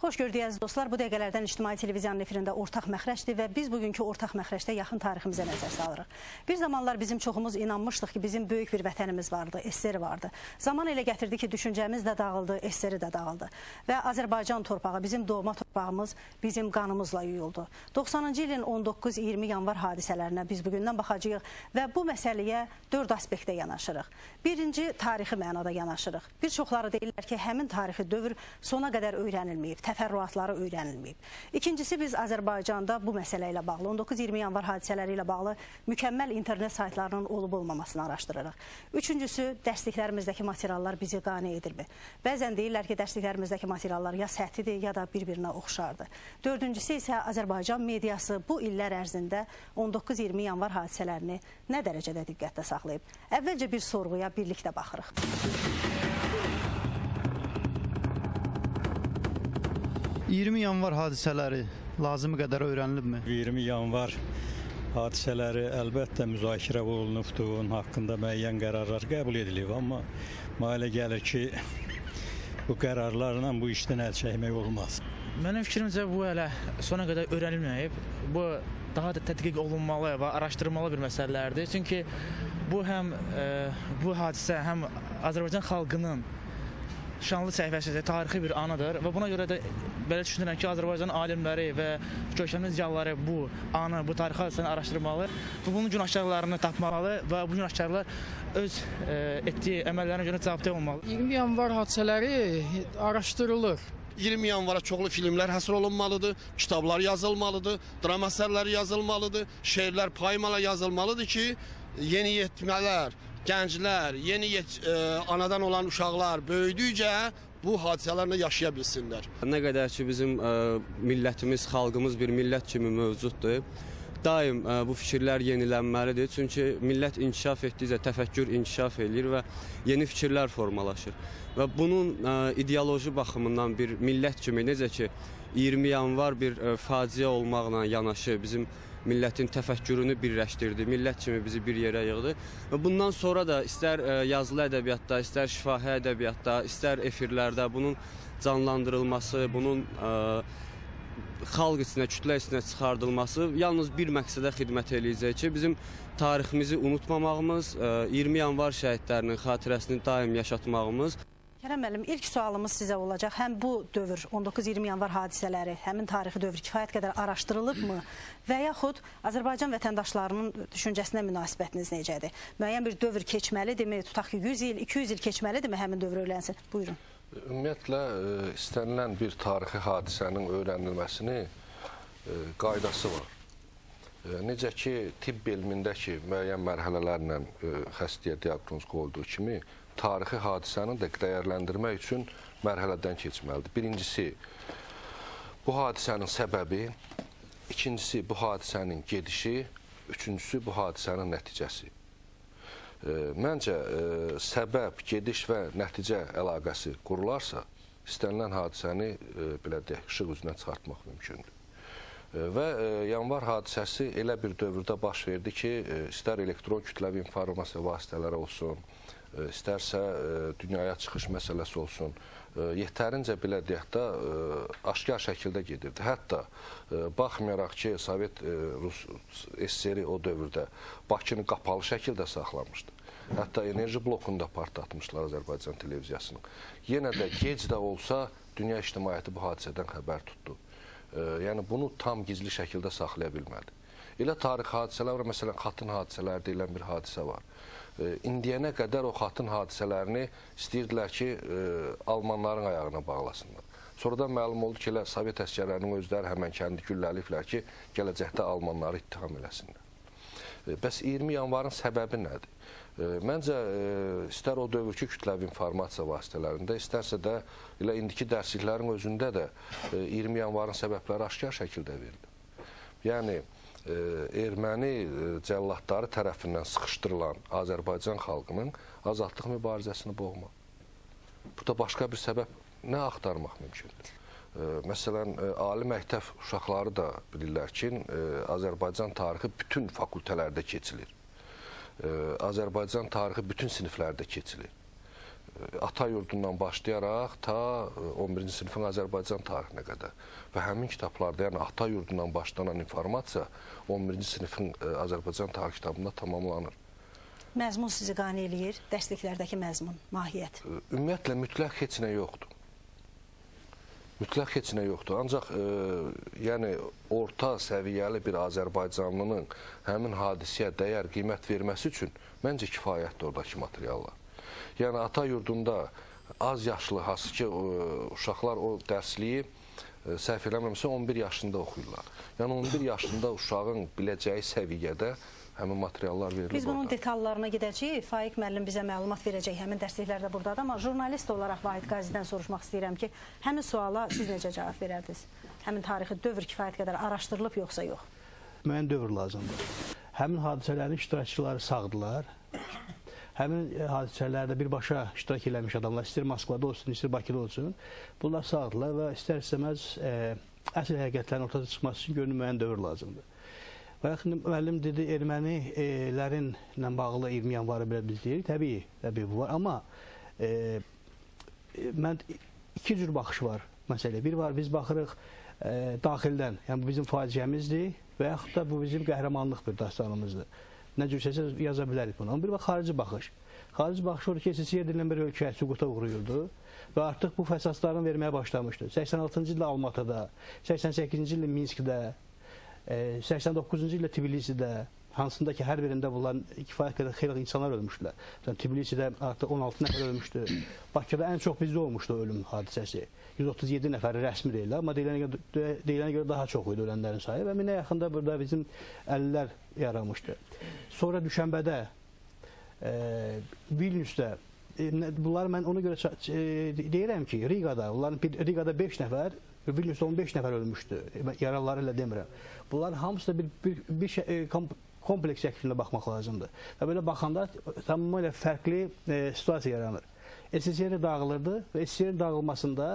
Xoş gördük əziz dostlar. Bu dəqiqələrdən İctimai Televiziyanın efirində Ortaq Məxrəcdir və biz bugünkü Ortaq Məxrəcdə yaxın tariximizə nəzər salırıq. Bir zamanlar bizim çoxumuz inanmışdıq ki, bizim böyük bir vətənimiz vardı, SSR vardı. Zaman elə gətirdi ki, düşüncəmiz də dağıldı, SSR də dağıldı. Və Azərbaycan torpağı, bizim doğma torpağımız bizim qanımızla yuyuldu. 90-cı ilin 19-20 yanvar hadisələrinə biz bugündən baxacağıq və bu məsələyə 4 aspektdə yanaşırıq. Birinci, tarixi mənada yanaşırıq. Bir çoxları deyirlər ki, həmin tarixi dövr sona qədər öyrənilməyib, təfərrüatları öyrənilməyib. İkincisi, biz Azərbaycanda bu məsələ ilə bağlı, 19-20 yanvar hadisələri ilə bağlı mükəmməl internet saytlarının olub-olmamasını araşdırırıq. Üçüncüsü, dərsliklərimizdəki materiallar bizi qane edirmi? Bəzən deyirlər ki, dərsliklərimizdəki materiallar ya səhtidir, ya da bir-birinə oxşardır. Dördüncüsü isə Azərbaycan mediası bu illər ərzində 19-20 yanvar hadisələrini nə dərəcədə diqqətdə saxlayıb? Əvvəlcə bir sorğuya birlikdə baxırıq. 20 yanvar hadisələri lazımı qədər öyrənilibmi? 20 yanvar hadisələri əlbəttə müzakirə olunubdur, onun haqqında müəyyən qərarlar qəbul edilib, amma mənə gəlir ki, bu qərarlarla bu işdən əl çəkmək olmaz. Mənim fikrimcə bu hələ sona qədər öyrənilməyib. Bu daha da tədqiq olunmalı və araşdırılmalı bir məsələlərdir. Çünki bu həm bu hadisə həm Azərbaycan xalqının şanlı səhifəsidir, tarixi bir anıdır və buna görə də belə düşünürəm ki, Azərbaycan alimləri və görkəmli ziyalıları bu anı, bu tarixi hadisəni araşdırmalı və bunun günahkarlarını tapmalı və bu günahkarlar öz etdiyi əməllərinə görə cavabdeh olmalı. 20 yanvar hadisələri araşdırılır. 20 yanvara çoxlu filmlər həsr olunmalıdır, kitablar yazılmalıdır, drama əsərləri yazılmalıdır, şeirlər, poemalar yazılmalıdır ki, yeniyetmələr, gənclər, anadan olan uşaqlar böyüdükcə bu hadisələrlə yaşaya bilsinlər. Nə qədər ki, bizim millətimiz, xalqımız bir millət kimi mövcuddur, daim bu fikirlər yenilənməlidir. Çünki millət inkişaf etdikcə təfəkkür inkişaf edir və yeni fikirlər formalaşır. Və bunun ideoloji baxımından bir millət kimi, necə ki, 20 yanvar bir faciə olmaqla yanaşı bizim millətin təfəkkürünü birləşdirdi, millət kimi bizi bir yerə yığdı. Və bundan sonra da istər yazılı ədəbiyyatda, istər şifahi ədəbiyyatda, istər efirlərdə bunun canlandırılması, bunun xalq içinə, kütlə içinə çıxardılması yalnız bir məqsədə xidmət eləyəcək ki, bizim tariximizi unutmamağımız, 20 yanvar şəhidlərinin xatirəsini daim yaşatmağımız. Kərəm müəllim, ilk sualımız sizə olacaq. Həm bu dövr, 19-20 yanvar hadisələri, həmin tarixi dövr kifayət qədər araşdırılıbmı və yaxud Azərbaycan vətəndaşlarının düşüncəsinə münasibətiniz necədir? Müəyyən bir dövr keçməlidirmi? Tutaq ki, 100 il, 200 il keçməlidirmi həmin dövr öyrənsin? Buyurun. Ümumiyyətlə, istənilən bir tarixi hadisənin öyrənilməsinin qaydası var. Necə ki, tibb elmindəki müəyyən mərhələlərlə xəstəyə diaqnoz qoyulduğu kimi, tarixi hadisəni də dəyərləndirmək üçün mərhələdən keçməlidir. Birincisi, bu hadisənin səbəbi, ikincisi, bu hadisənin gedişi, üçüncüsü, bu hadisənin nəticəsi. Məncə, səbəb, gediş və nəticə əlaqəsi qurularsa, istənilən hadisəni belə deyək, işıq üzünə çıxartmaq mümkündür. Və yanvar hadisəsi elə bir dövrdə baş verdi ki, istər elektron kütləvi informasiya vasitələri olsun, istərsə dünyaya çıxış məsələsi olsun, yetərincə belə deyək də aşkar şəkildə gedirdi. Hətta baxmayaraq ki, Sovet Rus SSR o dövrdə Bakını qapalı şəkildə saxlamışdı. Hətta enerji blokunda partlatmışlar Azərbaycan televiziyasını. Yenə də gec də olsa dünya ictimaiyyəti bu hadisədən xəbər tutdu. Yəni bunu tam gizli şəkildə saxlaya bilmədi. Elə tarix hadisələr var, məsələn, xatın hadisələri deyilən bir hadisə var. İndiyənə qədər o xatın hadisələrini istəyirdilər ki, Almanların ayağına bağlasınlar. Sonradan məlum oldu ki, elə Sovet əsgərlərinin özləri həmən kəndi gülləliyiblər ki, gələcəkdə Almanları ittiham eləsinlər. Bəs 20 yanvarın səbəbi nədir? Məncə, istər o dövrki kütləvi informasiya vasitələrində, istərsə də elə indiki dərsliklərin özündə də 20 yanvarın səbəbləri aşkar şəkildə verilir. Yəni, erməni cəlladları tərəfindən sıxışdırılan Azərbaycan xalqının azadlıq mübarizəsini boğmaq. Burada başqa bir səbəb nə axtarmaq mümkündür? Məsələn, ali məktəb uşaqları da bilirlər ki, Azərbaycan tarixi bütün fakültələrdə keçilir. Azərbaycan tarixi bütün siniflərdə keçilir. ata yurdundan başlayaraq ta 11-ci sinifin Azərbaycan tarixinə qədər və həmin kitablarda, yəni ata yurdundan başlanan informasiya 11-ci sinifin Azərbaycan tarix kitabında tamamlanır. Məzmun sizi qane eləyir, dərsliklərdəki məzmun, mahiyyət? Ümumiyyətlə, mütləq heç nə yoxdur. Mütləq heç nə yoxdur. Ancaq yəni orta səviyyəli bir Azərbaycanlının həmin hadisəyə dəyər qiymət verməsi üçün məncə kifayətdir oradakı materiallar. Yəni ata yurdunda az yaşlı, hansı ki uşaqlar o dərsliyi səhv eləməmsə 11 yaşında oxuyurlar. Yəni 11 yaşında uşağın biləcəyi səviyyədə həmin materiallar verilir. Biz bunun detallarına gedəcəyik. Faiq müəllim bizə məlumat verəcək. Həmin dərsliklərdə buradadır. Amma jurnalist olaraq Vahid Qazidən soruşmaq istəyirəm ki, həmin suala siz necə cavab verərdiniz? Həmin tarixi dövr kifayət qədər araşdırılıb yoxsa yox? Müəyyən dövr lazımdır. Həmin hadisələrin iştirakçıları sağdılar. Həmin hadisələrdə birbaşa iştirak eləmiş adamlar, istər Moskvada olsun, istər Bakıda olsun, bunlar sağdılar və istər-istəməz əsl həqiqətlərin ortaya çıxması üçün görünür müəyyən dövr lazımdır. Və yaxın müəllim dedi, ermənilərinlə bağlı 20 yanvarı belə biz deyirik. Təbii bu var. Amma mən iki cür baxışı var məsələ. Bir var, biz baxırıq daxildən, yəni bu bizim faciəmizdir və yaxud da bu bizim qəhrəmanlıq bir dastanımızdır. Nə cür səsə yaza bilərik bunu. Amma bir bax, xarici baxış. Xarici baxış odur ki, SSR edilən bir ölkə süquta uğrayırdı və artıq bu fəsadlarını verməyə başlamışdı. 86-cı ildə Almatada, 88-ci ildə Minskdə, 89-cu ildə Tbilisidə, hansında ki, hər birində bunların kifayət qədər xeyli insanlar ölmüşdülər. Tbilisidə artıq 16 nəfər ölmüşdü. Bakıda ən çox bizdə olmuşdu ölüm hadisəsi. 137 nəfəri rəsmi deyirlər, amma deyilənə görə daha çox idi ölənlərin sayı və minə yaxında burada bizim 50-lər yaranmışdı. Sonra Düşənbədə, Vilniusdə, bunlar mən ona görə deyirəm ki, Rigada 5 nəfər, Vilniusda 15 nəfər ölmüşdü, yaralıları ilə demirəm. Bunların hamısı da bir kompleks şəklində baxmaq lazımdır. Və belə baxanda tamamilə fərqli situasiya yaranır. SSR dağılırdı və SSR dağılmasında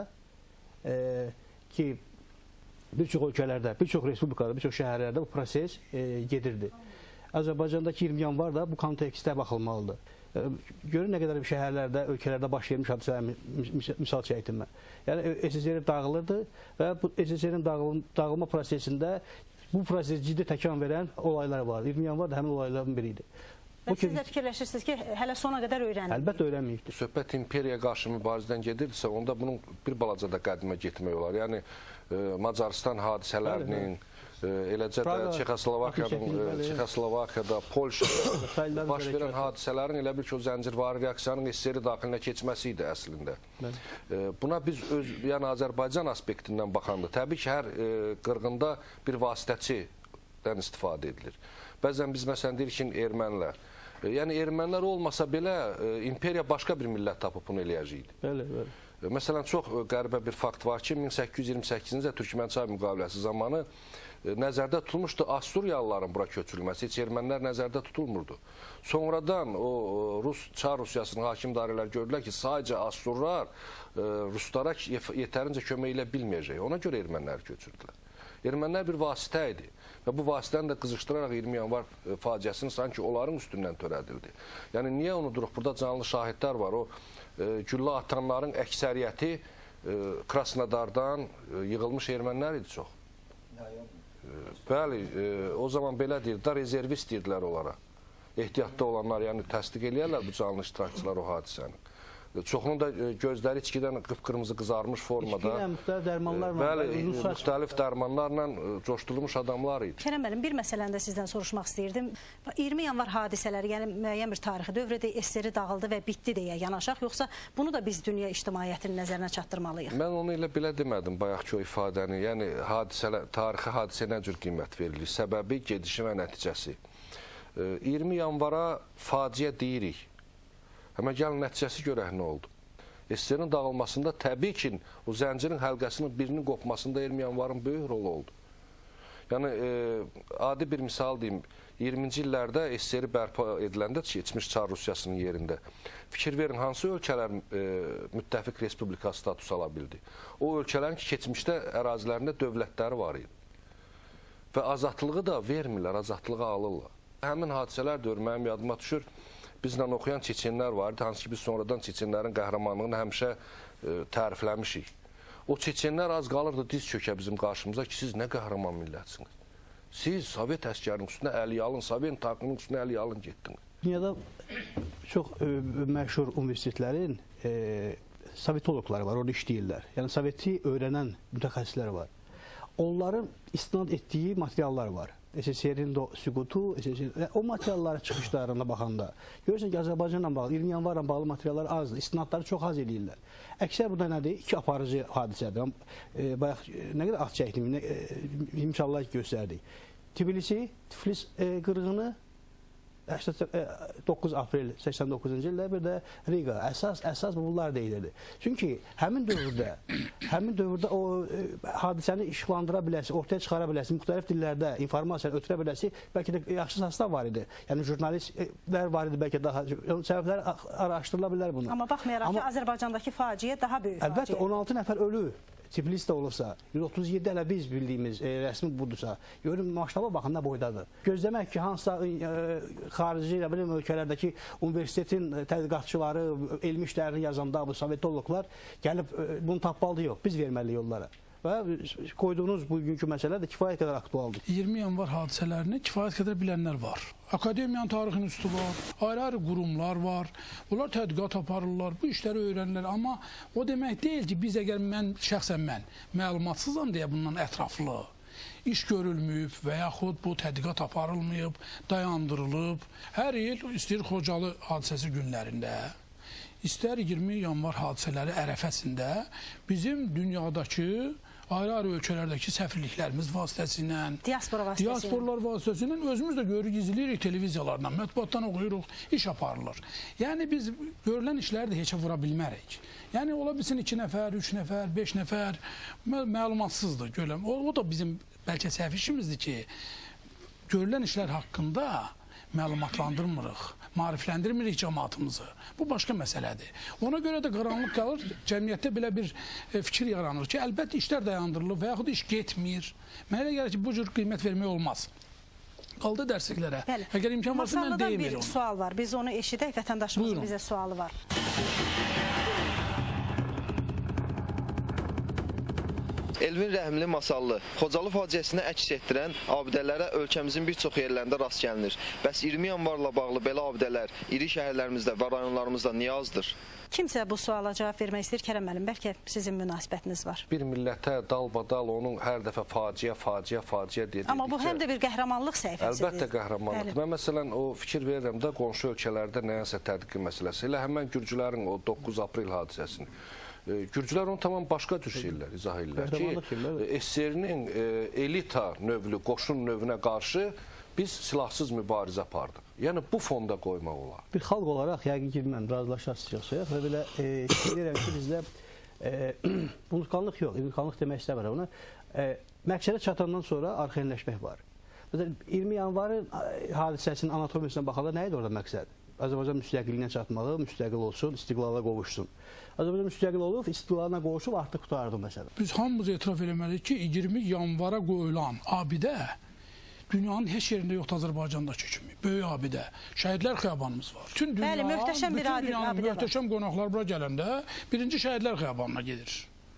ki, bir çox ölkələrdə, bir çox respublikada, bir çox şəhərlərdə bu proses gedirdi. Azərbaycandakı 20 yanvar da bu kontekstdə baxılmalıdır. Görün nə qədər şəhərlərdə, ölkələrdə baş vermiş hadisələr misal çəkdim mən. Yəni SSR dağılırdı və bu SSR-in dağılma prosesində bu proses ciddi təkan verən olaylar var. 20 yanvar da həmin olayların biri idi. Və siz də fikirləşirsiniz ki, hələ sona qədər öyrənilmir. Əlbəttə öyrənməyikdir. Söhbət imperiyaya qarşı mübarizədən gedirdisə, onda bunun bir balaca da qədimə getmək olar. Yəni Macaristan hadisələrinin, eləcə də Çexoslovakiyada, Polşada baş verən hadisələrin elə bir ki, o zəncirvari reaksiyanın SSR daxilinə keçməsi idi əslində. Buna biz yəni Azərbaycan aspektindən baxanda, təbii ki, hər qırğında bir vasitəçidən istifadə edilir. Bəzən biz məsələn deyirik ki, ermənilər. Yəni ermənilər olmasa belə imperiya başqa bir millət tapıb bunu eləyəcəkdi. Bəli. Məsələn, çox qəribə bir fakt var ki, 1828-ci Türkmənçay müqaviləsi zamanı nəzərdə tutulmuşdu Asturiyalıların bura köçürülməsi, heç ermənilər nəzərdə tutulmurdu. Sonradan o Çar Rusiyasının hakim dairələr gördülər ki, sadəcə Asturlar Ruslara yetərincə kömək elə bilməyəcək. Ona görə ermənilər köçürdülər. Ermənilər bir vasitə idi və bu vasitəni də qızışdıraraq 20 yanvar faciəsini sanki onların üstündən törədildi. Yəni, niyə unuduruq? Burada canlı şahidlər var. O güllə atanların əksəriyyəti Krasnodardan yığılmış ermənilər idi çox. Bəli, o zaman belə deyirdilər, rezervist deyirdilər onlara. Ehtiyatda olanlar, yəni təsdiq eləyərlər bu canlı iştirakçılar o hadisəni. Çoxunun da gözləri içkidən qıpqırmızı qızarmış formada. Bəli, müxtəlif dərmanlarla coşdurulmuş adamlar idi. Kərəm müəllim, bir məsələni də sizdən soruşmaq istəyirdim. 20 yanvar hadisələri, yəni müəyyən bir tarixi dövrdə SSR dağıldı və bitdi deyə yanaşaq, yoxsa bunu da biz dünya ictimaiyyətinin nəzərinə çatdırmalıyıq? Mən onu elə belə demədim, bayaqki o ifadəni. Yəni, tarixi hadisə nə cür qiymət verilir? Səbəbi, gedişi və nəticəsi. 20 yanvara faciə deyirik. Amma gəlin nəticəsi görək nə oldu. SSR-in dağılmasında təbii ki, o zəncirin həlqəsinin birinin qopmasında 20 yanvarın böyük rolu oldu. Yəni, adi bir misal deyim, 20-ci illərdə SSR bərpa ediləndə keçmiş Çar Rusiyasının yerində fikir verin, hansı ölkələr müttəfiq respublika statusu ala bildi? O ölkələrin ki, keçmişdə ərazilərində dövlətləri var idi. Və azadlığı da vermirlər, azadlığı alırlar. Həmin hadisələr də mənim yadıma düşür. bizlə oxuyan çeçenlər vardı, hansı ki biz sonradan çeçenlərin qəhrəmanlığını həmişə tərifləmişik. O çeçenlər az qalırdı diz çökə bizim qarşımıza ki, siz nə qəhrəman millətsiniz. Siz Sovet əskərinin üstünə əliyə alın, Sovet tankının üstünə əliyə alın getdiniz. Dünyada çox məşhur universitetlərin sovetologları var, orada işləyirlər. Yəni Soveti öyrənən mütəxəssislər var. Onların istinad etdiyi materiallar var. SSR-in süqutu, o materialların çıxışlarına baxanda görürsən ki, Azərbaycanla bağlı, 20 yanvarla bağlı materiallar azdır, istinadları çox az eləyirlər. Əksər burada nədir? İki aparıcı hadisədir. Bayaq nə qədər az çəkdim, imsallar göstərdik. Tiflis qırğını 9 aprel 89-cu ildə bir də Riga. Əsas bunlar deyilirdi. Çünki həmin dövrdə o hadisəni işıqlandıra biləsi, ortaya çıxara biləsi, müxtəlif dillərdə informasiyanı ötürə biləsi bəlkə də yaxşı sastav var idi. Yəni jurnalistlər var idi, bəlkə daha səbəblər araşdırıla bilər bunu. Amma baxmayaraq ki, Azərbaycandakı faciə daha böyük faciə. Əlbəttə 16 nəfər ölü. Tiflisdə olursa, 137 hələ biz bildiyimiz rəsmi budursa, görün maştaba baxın nə boydadır. Gözləmək ki, hansısa xarici ölkələrdəki universitetin tədqiqatçıları, elmi işlərini yazanda bu sovetologlar gəlib bunu tapmalı yox, biz verməliyik onlara. Və qoyduğunuz bugünkü məsələ də kifayət qədər aktualdır. 20 yanvar hadisələrini kifayət qədər bilənlər var. Akademiyanın tarixi institutu var, ayrı-ayrı qurumlar var. Bunlar tədqiqat aparırlar, bu işləri öyrənirlər. Amma o demək deyil ki, biz əgər şəxsən mən məlumatsızam deyə bundan ətraflı iş görülməyib və yaxud bu tədqiqat aparılmayıb, dayandırılıb. Hər il istəyir Xocalı hadisəsi günlərində, istər 20 yanvar hadisələri ərəfəsində bizim dünyadakı ayrı-ayrı ölkələrdəki səfirliklərimiz vasitəsilə, diasporalar vasitəsilə özümüz də görürük, izləyirik televiziyalardan, mətbuatdan oxuyuruq, iş aparılır. Yəni biz görülən işləri də heçə vura bilmərik. Yəni ola bilsin 2 nəfər, 3 nəfər, 5 nəfər məlumatsızdır. O da bizim bəlkə səhv işimizdir ki, görülən işlər haqqında məlumatlandırmırıq, maarifləndirmirik cəmaatımızı. Bu başqa məsələdir. Ona görə də qaranlıq qalır, cəmiyyətdə belə bir fikir yaranır ki, əlbəttə işlər dayandırılır və yaxud iş getmir. Mənə elə gəlir ki, bu cür qiymət vermək olmaz. Qaldı dərsliklərə. Əgər imkan varsa, mən deyim. Bir sual var, biz onu eşidək, vətəndaşımızın bizə sualı var. Elvin Rəhimli Masallı, Xocalı faciəsini əks etdirən abidələrə ölkəmizin bir çox yerlərində rast gəlinir. Bəs 20 yanvarla bağlı belə abidələr iri şəhərlərimizdə və rayonlarımızda niyə azdır? Kimsə bu suala cavab vermək istəyir? Kərəm müəllim, bəlkə sizin münasibətiniz var. Bir millətə dalbadal onun hər dəfə faciə dedikcə... Amma bu həm də bir qəhrəmanlıq səhifəsidir. Əlbəttə qəhrəmanlıqdır. Mən məsələn o fikir verirəm də qonşu ölkələrdə nəyəsə tədqiq məsələsi. Elə həmən Gürcülərin o 9 aprel hadisəsini. Gürcülər onu tamam başqa düşürlər, izah edirlər ki, SSR-nin elita növlü, qoşun növünə qarşı biz silahsız mübarizə apardıq. Yəni bu fonda qoymaq olar. Bir xalq olaraq yəqin ki, mən razılaşacaqsınız və belə deyirəm ki, bizdə unutqanlıq yox, unutqanlıq demək istəmirəm ona. Məqsədə çatandan sonra arxainləşmək var. 20 yanvarın hadisəsinin anatomiyasına baxanda nə idi orada məqsəd? Azərbaycan müstəqilliyinə çatmağı, müstəqil olsun, istiqlala qovuşsun. Azərbaycan müstəqil olub, istiqlalına qovuşub, artıq qutardı məsələ. Biz hamımız etiraf eləməliyik ki, 20 yanvara qoyulan abidə dünyanın heç yerində yoxdur Azərbaycandakı kimi. Böyük abidə. Şəhidlər xiyabanımız var. Bütün dünyanın, möhtəşəm qonaqlar bura gələndə birinci Şəhidlər xiyabanına gedir.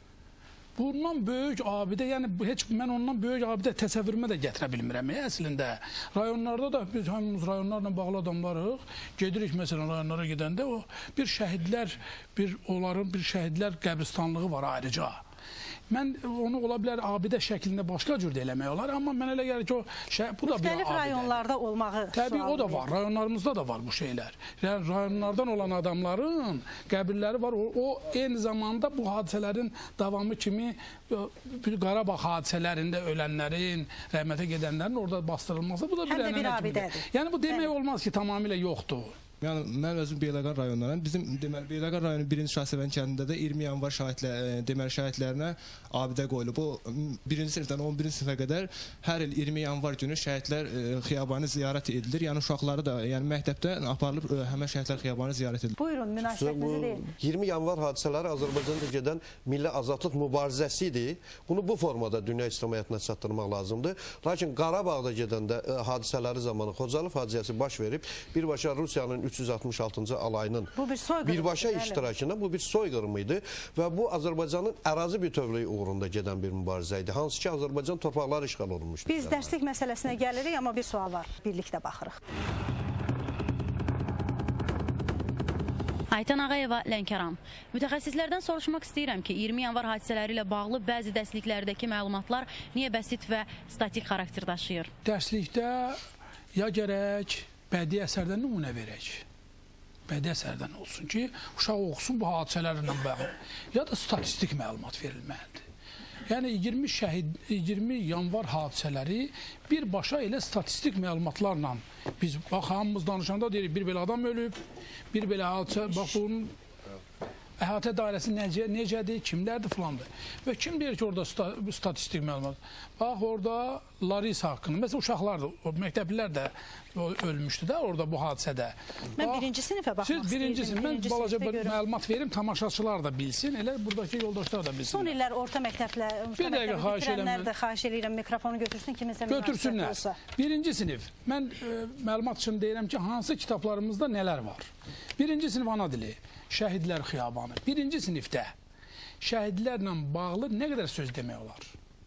Bundan böyük abidə, yəni heç mən ondan böyük abidə təsəvvürümə də gətirə bilmirəm. Əslində rayonlarda da biz hamımız rayonlarla bağlı adamlarıq. Gedirik məsələn rayonlara gedəndə o bir şəhidlər, onların bir şəhidlər qəbristanlığı var ayrıca. Mən onu ola bilər abidə şəklində başqa cür də eləmək olar, amma mən elə gəlir ki, bu da bir abidə. Müxtəlif rayonlarda olmağı təbii o da var, rayonlarımızda da var bu şeylər. Yəni rayonlardan olan adamların qəbirləri var, o eyni zamanda bu hadisələrin davamı kimi Qarabağ hadisələrində ölənlərin, rəhmətə gedənlərin orada bastırılması, bu da bir ənənə kimidir. Yəni bu demək olmaz ki, tamamilə yoxdur. Yəni mən özüm Beyləqan rayonlarıyam. Bizim deməli Beyləqan rayonu 1-ci Şahsevən kəndində də 20 yanvar şəhidlərinə abidə qoyulub. Bu 1-ci sinifdən 11-ci sinifə qədər hər il 20 yanvar günü şəhidlər xiyabanı ziyarət edilir. Yəni uşaqları da, yəni məktəbdə aparılıb həmin şəhidlər xiyabanı ziyarət edilir. Buyurun, münasibətinizi deyin. 20 yanvar hadisələri Azərbaycanda gedən milli azadlıq mübarizəsidir. Bunu bu formada dünya ictimaiyyətinə çatdırmaq lazımdır. Lakin Qarabağda gedəndə hadisələri zamanı Xocalı faciəsi baş verib, birbaşa Rusiyanın 366-cı alayının Bu bir soyqırım. birbaşa iştirakında bu bir soyqırım idi və bu Azərbaycanın ərazi bütövlüyü uğrunda gedən bir mübarizə idi. Hansı ki Azərbaycan torpaqları işğal olunmuşdu. Biz dərslik məsələsinə gəlirik, amma bir sual var. Birlikdə baxırıq. Aytan Ağayeva, Lənkəran. Mütəxəssislərdən soruşmaq istəyirəm ki, 20 yanvar hadisələri ilə bağlı bəzi dərsliklərdəki məlumatlar niyə bəsit və statik xarakter daşıyır? Dərslikdə ya gərək bədii əsərdən nümunə verək. Bədii əsərdən olsun ki, uşaq oxusun bu hadisələrlə bağlı. Ya da statistik məlumat verilməlidir. Yəni 20 yanvar hadisələri birbaşa elə statistik məlumatlarla biz bax hamımız danışanda deyirik bir belə adam ölüb, bir belə hadisə, bax bunun əhatə dairəsi necədir, kimlərdir filandır. Və kim deyir ki orada statistik məlumat? Bax orada Larisa haqqında, məsələn uşaqlardır, məktəblilər də ölmüşdü də orada bu hadisədə. Mən birinci sinifə baxmaq istəyirdim. Mən balaca məlumat verim, tamaşaçılar da bilsin, elə buradakı yoldaşlar da bilsin. Son illər orta məktəblər, bitirənlər də xahiş edirəm mikrofonu götürsün, kiminsə münasibət olsa. Birinci sinif, mən məlumat üçün deyirəm ki, hansı kitablarımızda nələr var? Birinci sinif ana dili, Şəhidlər Xiyabanı. Birinci sinifdə şəhidlərlə bağlı nə qədər söz demək olar?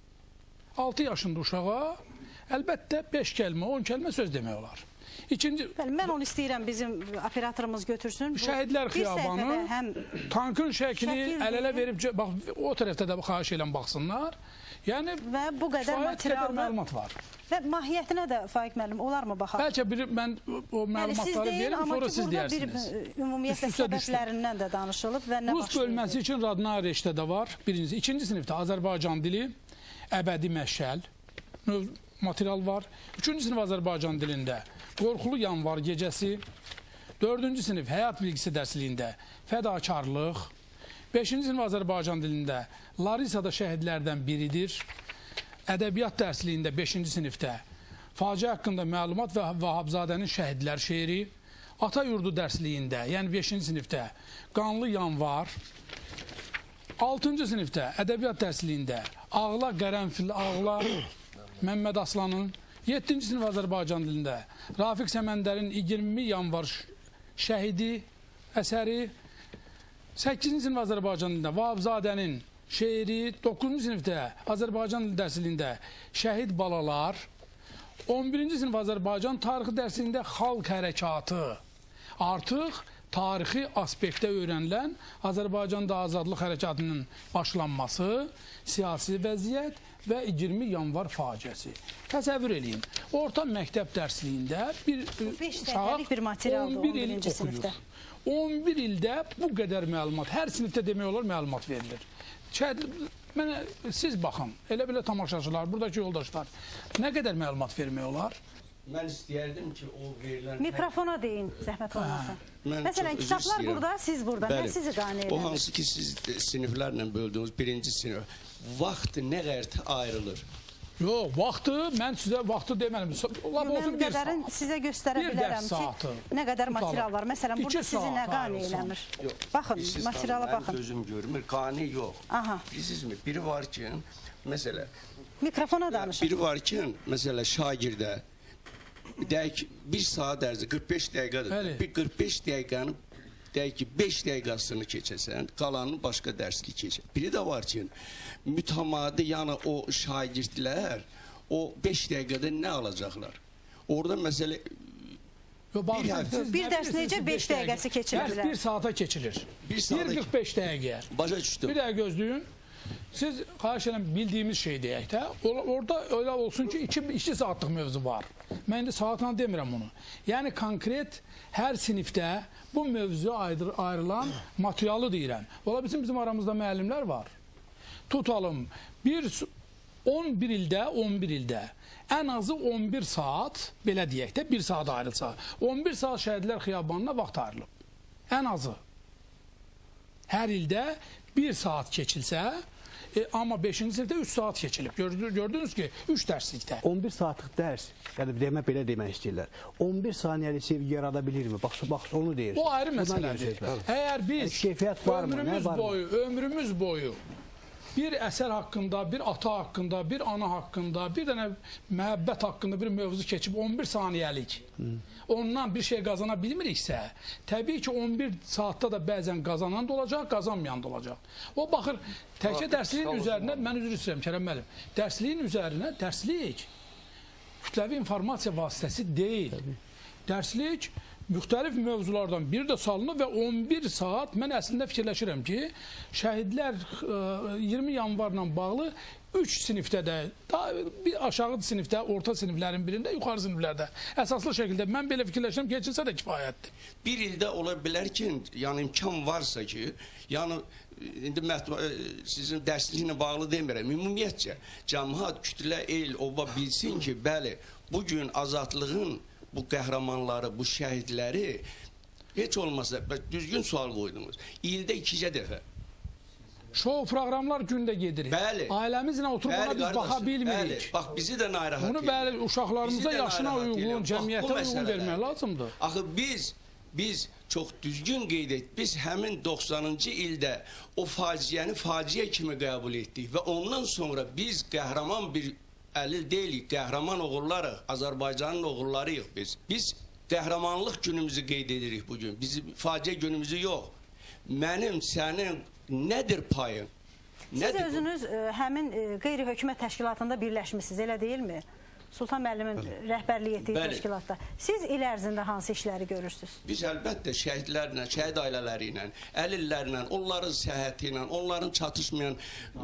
6 yaşında uşağa əlbəttə 5 kəlmə, 10 kəlmə söz demək olar. Mən onu istəyirəm bizim operatorumuz götürsün. Şəhidlər Xiyabanı, tankın şəkli əl-ələ verib, bax o tərəfdə də xahiş eləm baxsınlar. Yəni, və bu qədər məlumat var. Və mahiyyətinə də Faiq müəllim, olar mı baxaq? Bəlkə mən o məlumatları verim, sonra siz deyərsiniz. Ümumiyyətlə səbəblərindən də danışılıb və nə Rus bölməsi üçün Radnayreşdə də var. Birincisi, ikinci sinifdə Azərbaycan dili, əbədi məşəl material var. Üçüncü sinif Azərbaycan dilində Qorxulu yanvar gecəsi. Dördüncü sinif həyat bilgisi dərsliyində fədakarlıq. Beşinci sinif Azərbaycan dilində Larisada şəhidlərdən biridir. Ədəbiyyat dərsliyində 5-ci sinifdə faciə haqqında məlumat və Vahabzadənin Şəhidlər şeiri. Ata yurdu dərsliyində, yəni 5-ci sinifdə Qanlı yanvar. 6-cı sinifdə ədəbiyyat dərsliyində Ağla Qərənfil Ağla Məmməd Aslanın. 7-ci sinif Azərbaycan dilində Rafiq Səməndərin 20 yanvar şəhidi əsəri. 8-ci sinif Azərbaycan dilində Vahabzadənin şeiri. 9-cu sinifdə Azərbaycan dili dərsliyində Şəhid balalar. 11-ci sinif Azərbaycan tarixi dərsliyində Xalq hərəkatı. Artıq tarixi aspektdə öyrənilən Azərbaycanda azadlıq hərəkatının başlanması, siyasi vəziyyət və 20 yanvar faciəsi. Təsəvvür eləyin. Orta məktəb dərsliyində bir uşaq 11 il oxuyur. 11 ildə bu qədər məlumat, hər sinifdə demək olar məlumat verilir. Siz baxın, elə belə tamaşaçılar, buradakı yoldaşlar, nə qədər məlumat vermək olar? Mən istəyərdim ki, o verilən... Mikrofona deyin, zəhmət olmasın. Məsələn, kitablar burada, siz burada, nə sizi qane eləmiş? O hansı ki, siz siniflərlə böldüğünüz birinci sinif, vaxt nə qədər ayrılır? Yox, vaxtı, mən sizə vaxtı deməliyim. Mən qədərin sizə göstərə bilərəm ki, nə qədər material var. Məsələn, burada sizi nə qane eləmir? Baxın, materiala baxın. Mən gözüm görmür, qane yox. Bilirsizmi, biri var ki, məsələ... Mikrofona danışın. Biri var ki, məsələ, şagirdə, deyək ki, 1 saat ərzə 45 dəqiqədir. Bir 45 dəqiqənin deyək ki, 5 dəqiqəsini keçəsən, qalanını başqa dərslik keçər. Biri də var ki, mütəmadi, yəni o şagirdlər o 5 dəqiqədə nə alacaqlar? Orada məsələ... Bir dərs necə 5 dəqiqəsi keçirir? Dərs 1 saata keçilir. 1:45 dəqiqəyə. Başa düşdüm. Bir dəqiqə gözləyin. Siz xahiş edən bildiyimiz şey deyək də, orada öyle olsun ki 2 saatlıq mövzu var. Mən indi saatla demirəm onu. Yəni konkret hər sinifdə bu mövzuya ayrılan materialı deyirəm. Ola bizim aramızda müəllimlər var. Tutalım 11 ildə ən azı 11 saat, belə deyək də 1 saat ayrılsa, 11 saat Şəhidlər Xiyabanına vaxt ayrılıb. Ən azı. Hər ildə 1 saat keçilsə, amma 5-ci sinifdə 3 saat keçilib. Gördünüz ki, 3 dərslikdə. 11 saatlıq dərs, yəni belə demək istəyirlər. 11 saniyəli sevgi yarada bilirmi? Bax, onu deyir. O ayrı məsələdir. Əgər biz ömrümüz boyu bir əsər haqqında, bir ata haqqında, bir ana haqqında, bir dənə məhəbbət haqqında bir mövzu keçib 11 saniyəlik ondan bir şey qazana bilmiriksə, təbii ki 11 saatda da bəzən qazanan da olacaq, qazanmayan da olacaq. O baxır, təkcə dərsliyin üzərinə, mən üzr istəyirəm Kərəm müəllim, dərsliyin üzərinə, dərslik kütləvi informasiya vasitəsi deyil. Dərslik müxtəlif mövzulardan biri də salınır və 11 saat mən əslində fikirləşirəm ki, şəhidlər 20 yanvarla bağlı 3 sinifdə də, bir aşağı sinifdə, orta siniflərin birində, yuxarı siniflərdə əsaslı şəkildə mən belə fikirləşirəm, keçilsə də kifayətdir. Bir ildə ola bilər ki, yəni imkan varsa ki, yəni indi sizin dərsliklə bağlı demirəm, ümumiyyətcə cəmaət, kütlə, el, oba bilsin ki, bəli, bugün azadlığın bu qəhrəmanları, bu şəhidləri heç olmasa düzgün sual qoydunuz. İldə 2 dəfə. Şou proqramlar gündə gedirik. Bəli. Ailəmizlə oturub ona biz baxa bilmirik. Bəli. Bax, bizi də narahat edir. Bunu bəli, uşaqlarımıza yaşına uyğun, cəmiyyətə uyğun vermək lazımdır. Axı biz çox düzgün qeyd etdik. Biz həmin 90-cı ildə o faciəni faciə kimi qəbul etdik və ondan sonra biz qəhrəman bir əlil deyilik, qəhrəman oğullarıq, Azərbaycanın oğullarıyıq biz. Biz qəhrəmanlıq günümüzü qeyd edirik bugün, bizim faciə günümüzü yox. Mənim, sənin nədir payın? Siz özünüz həmin qeyri-hökumət təşkilatında birləşmişsiniz, elə deyilmi? Sultan müəllimin rəhbərlik etdiyi təşkilatda. Siz il ərzində hansı işləri görürsünüz? Biz əlbəttə şəhidlərlə, şəhid ailələri ilə, əlillərlə, onların səhhəti ilə, onların çatışmayan,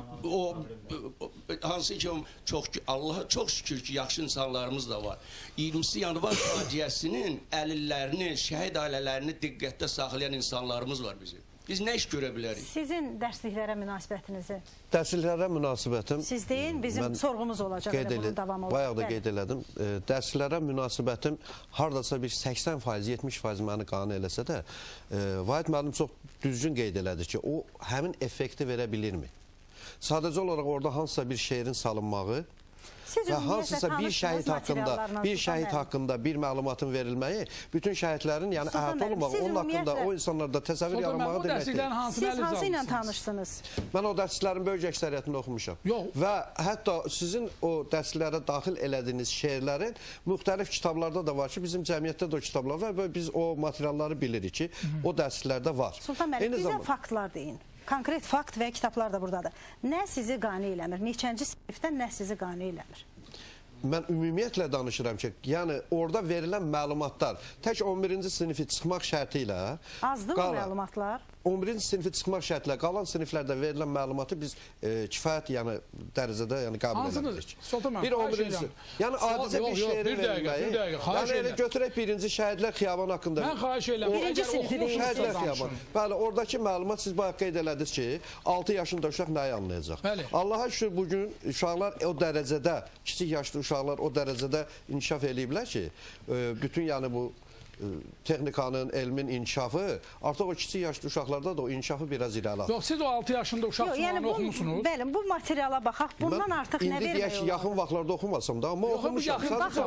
hansı ki, Allaha çox şükür ki, yaxşı insanlarımız da var. 20 yanvar faciəsinin əlillərini, şəhid ailələrini diqqətdə saxlayan insanlarımız var bizim. Biz nə iş görə bilərik? Sizin dərsliklərə münasibətinizi? Dərsliklərə münasibətim... Siz deyin, bizim sorğumuz olacaq. Bayaq da qeyd elədim. Dərsliklərə münasibətim haradasa bir 80%, 70% məni qane eləsə də, Vahid müəllim çox düzgün qeyd elədi ki, o həmin effekti verə bilirmi? Sadəcə olaraq orada hansısa bir şeirin salınmağı və hansısa bir şəhid haqqında bir məlumatın verilməyi bütün şəhidlərin, yəni əhatə olunmağı, onun haqqında o insanlarda təsəvvür yaranmağı demək deyil. Siz hansı ilə tanışdınız? Mən o dərslərin böyük əksəriyyətini oxumuşam. Və hətta sizin o dərslərə daxil elədiyiniz şeirlərin müxtəlif kitablarda da var ki, bizim cəmiyyətdə də o kitablar var və biz o materialları bilirik ki, o dərslərdə var. Sultan müəllim, bizə faktlar deyin. Konkret fakt və kitablar da buradadır. Nə sizi qane eləmir? Neçənci sinifdən nə sizi qane eləmir? Mən ümumiyyətlə danışıram ki, yəni orada verilən məlumatlar tək 11-ci sinifi çıxmaq şərti ilə... Azdır mı məlumatlar? 11-ci sinifi çıxmaq şərti ilə qalan siniflərdə verilən məlumatı biz kifayət dərəcədə qəbul eləmirik. Bir 11-ci sinif. Yəni adicə bir şeirin verilməyi. Yəni elə götürək birinci şəhidlər xiyaban haqqında. Mən xahiş edirəm. Birinci sinifi deyirsiniz. Bəli, oradakı məlumat siz bayaq qeyd elədiniz ki, 6 yaşında uşaq nəyi anlayacaq? Allaha şükür bugün uşaqlar o dərəcədə, kiçik yaşlı uşaqlar o dərəcədə inkişaf eləyiblər ki, bütün yəni bu texnikanın, elmin inkişafı artıq o kiçik yaşlı uşaqlarda da o inkişafı biraz irəli atır. Yox, siz o 6 yaşında uşaq sualını oxumusunuz. Bəli, bu materiala baxaq, bundan artıq nə vermək olar? İndi yaxın vaxtlarda oxumasam da, amma oxumuşam.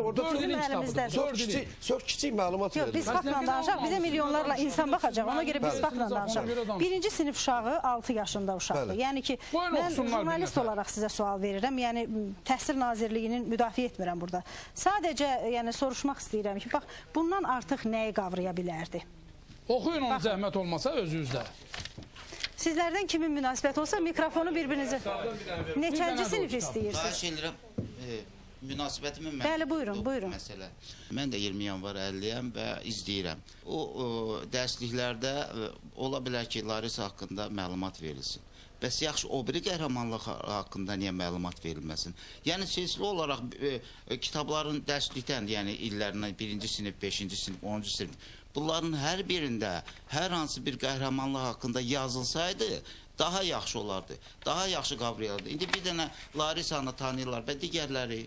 Çox kiçik məlumat verilir. Biz faktla danışaq, bizə milyonlarla insan baxacaq, ona görə biz faktla danışaq. Birinci sinif uşağı 6 yaşında uşaqdır. Yəni ki, mən jurnalist olaraq sizə sual verirəm, yəni Təhsil Nazirliyinin müdafiə etmirəm burada. Sadəcə soruşmaq istəyirəm ki, bax, bundan artıq nəyi qavraya bilərdi? Oxuyun onu zəhmət olmasa özünüzdə. Sizlərdən kimin münasibət olsa mikrofonu bir-birinizə... Neçənci sinif istəyirsiniz? Xahiş edirəm, münasibətimi Bəli, buyurun. Məsələ. Mən də 20 yanvar 50-yəm və izləyirəm. O dərsliklərdə ola bilər ki, Larisa haqqında məlumat verilsin. Bəs yaxşı, o biri qəhrəmanlıq haqqında niyə məlumat verilməsin? Yəni, silsilə olaraq kitabların dərslikdən, yəni illərindən 1-ci sinif, 5-ci sinif, 10-cu sinif, bunların hər birində hər hansı bir qəhrəmanlıq haqqında yazılsaydı, daha yaxşı olardı, daha yaxşı qavrayardı. İndi bir dənə Larisanı tanıyırlar və digərləri...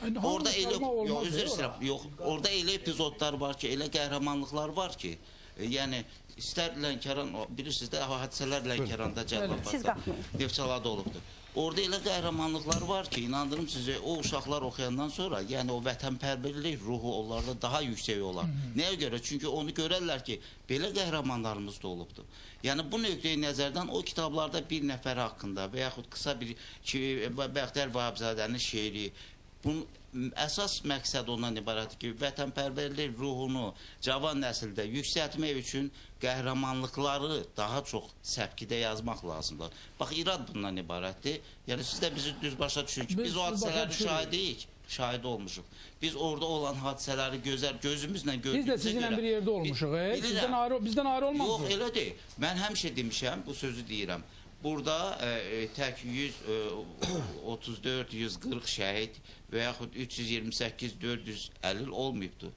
Orada elə epizodlar var ki, elə qəhrəmanlıqlar var ki, yəni... İstər Lənkəran, bilirsiniz də, hadisələr Lənkəranda Cəlilabadda, Neftçalada olubdur. Orada elə qəhrəmanlıqlar var ki, inandırım sizə, o uşaqlar oxuyandan sonra, yəni o vətənpərvərlik ruhu onlarda daha yüksək olar. Nəyə görə? Çünki onu görərlər ki, belə qəhrəmanlarımız da olubdur. Yəni bu nöqteyi nəzərdən o kitablarda bir nəfər haqqında və yaxud qısa bir Bəxtiyar Vahabzadənin şeiri, bunun əsas məqsəd ondan ibarətdir ki, vətənpərvərlik ruhunu cavan nəsildə yüksəltmək üçün qəhrəmanlıqları daha çox səpkidə yazmaq lazımdır. Bax, irad bundan ibarətdir. Yəni siz də bizi düz başa düşün ki, biz o hadisələri şahidiyik, şahid olmuşuq. Biz orada olan hadisələri gözümüzlə gördüyümüzə görə... Biz də sizinlə bir yerdə olmuşuq, bizdən ayrı olmaz. Yox, elə deyil. Mən həmişə demişəm, bu sözü deyirəm. Burada tək 134, 140 şəhid və yaxud 328, 450 olmayıbdır.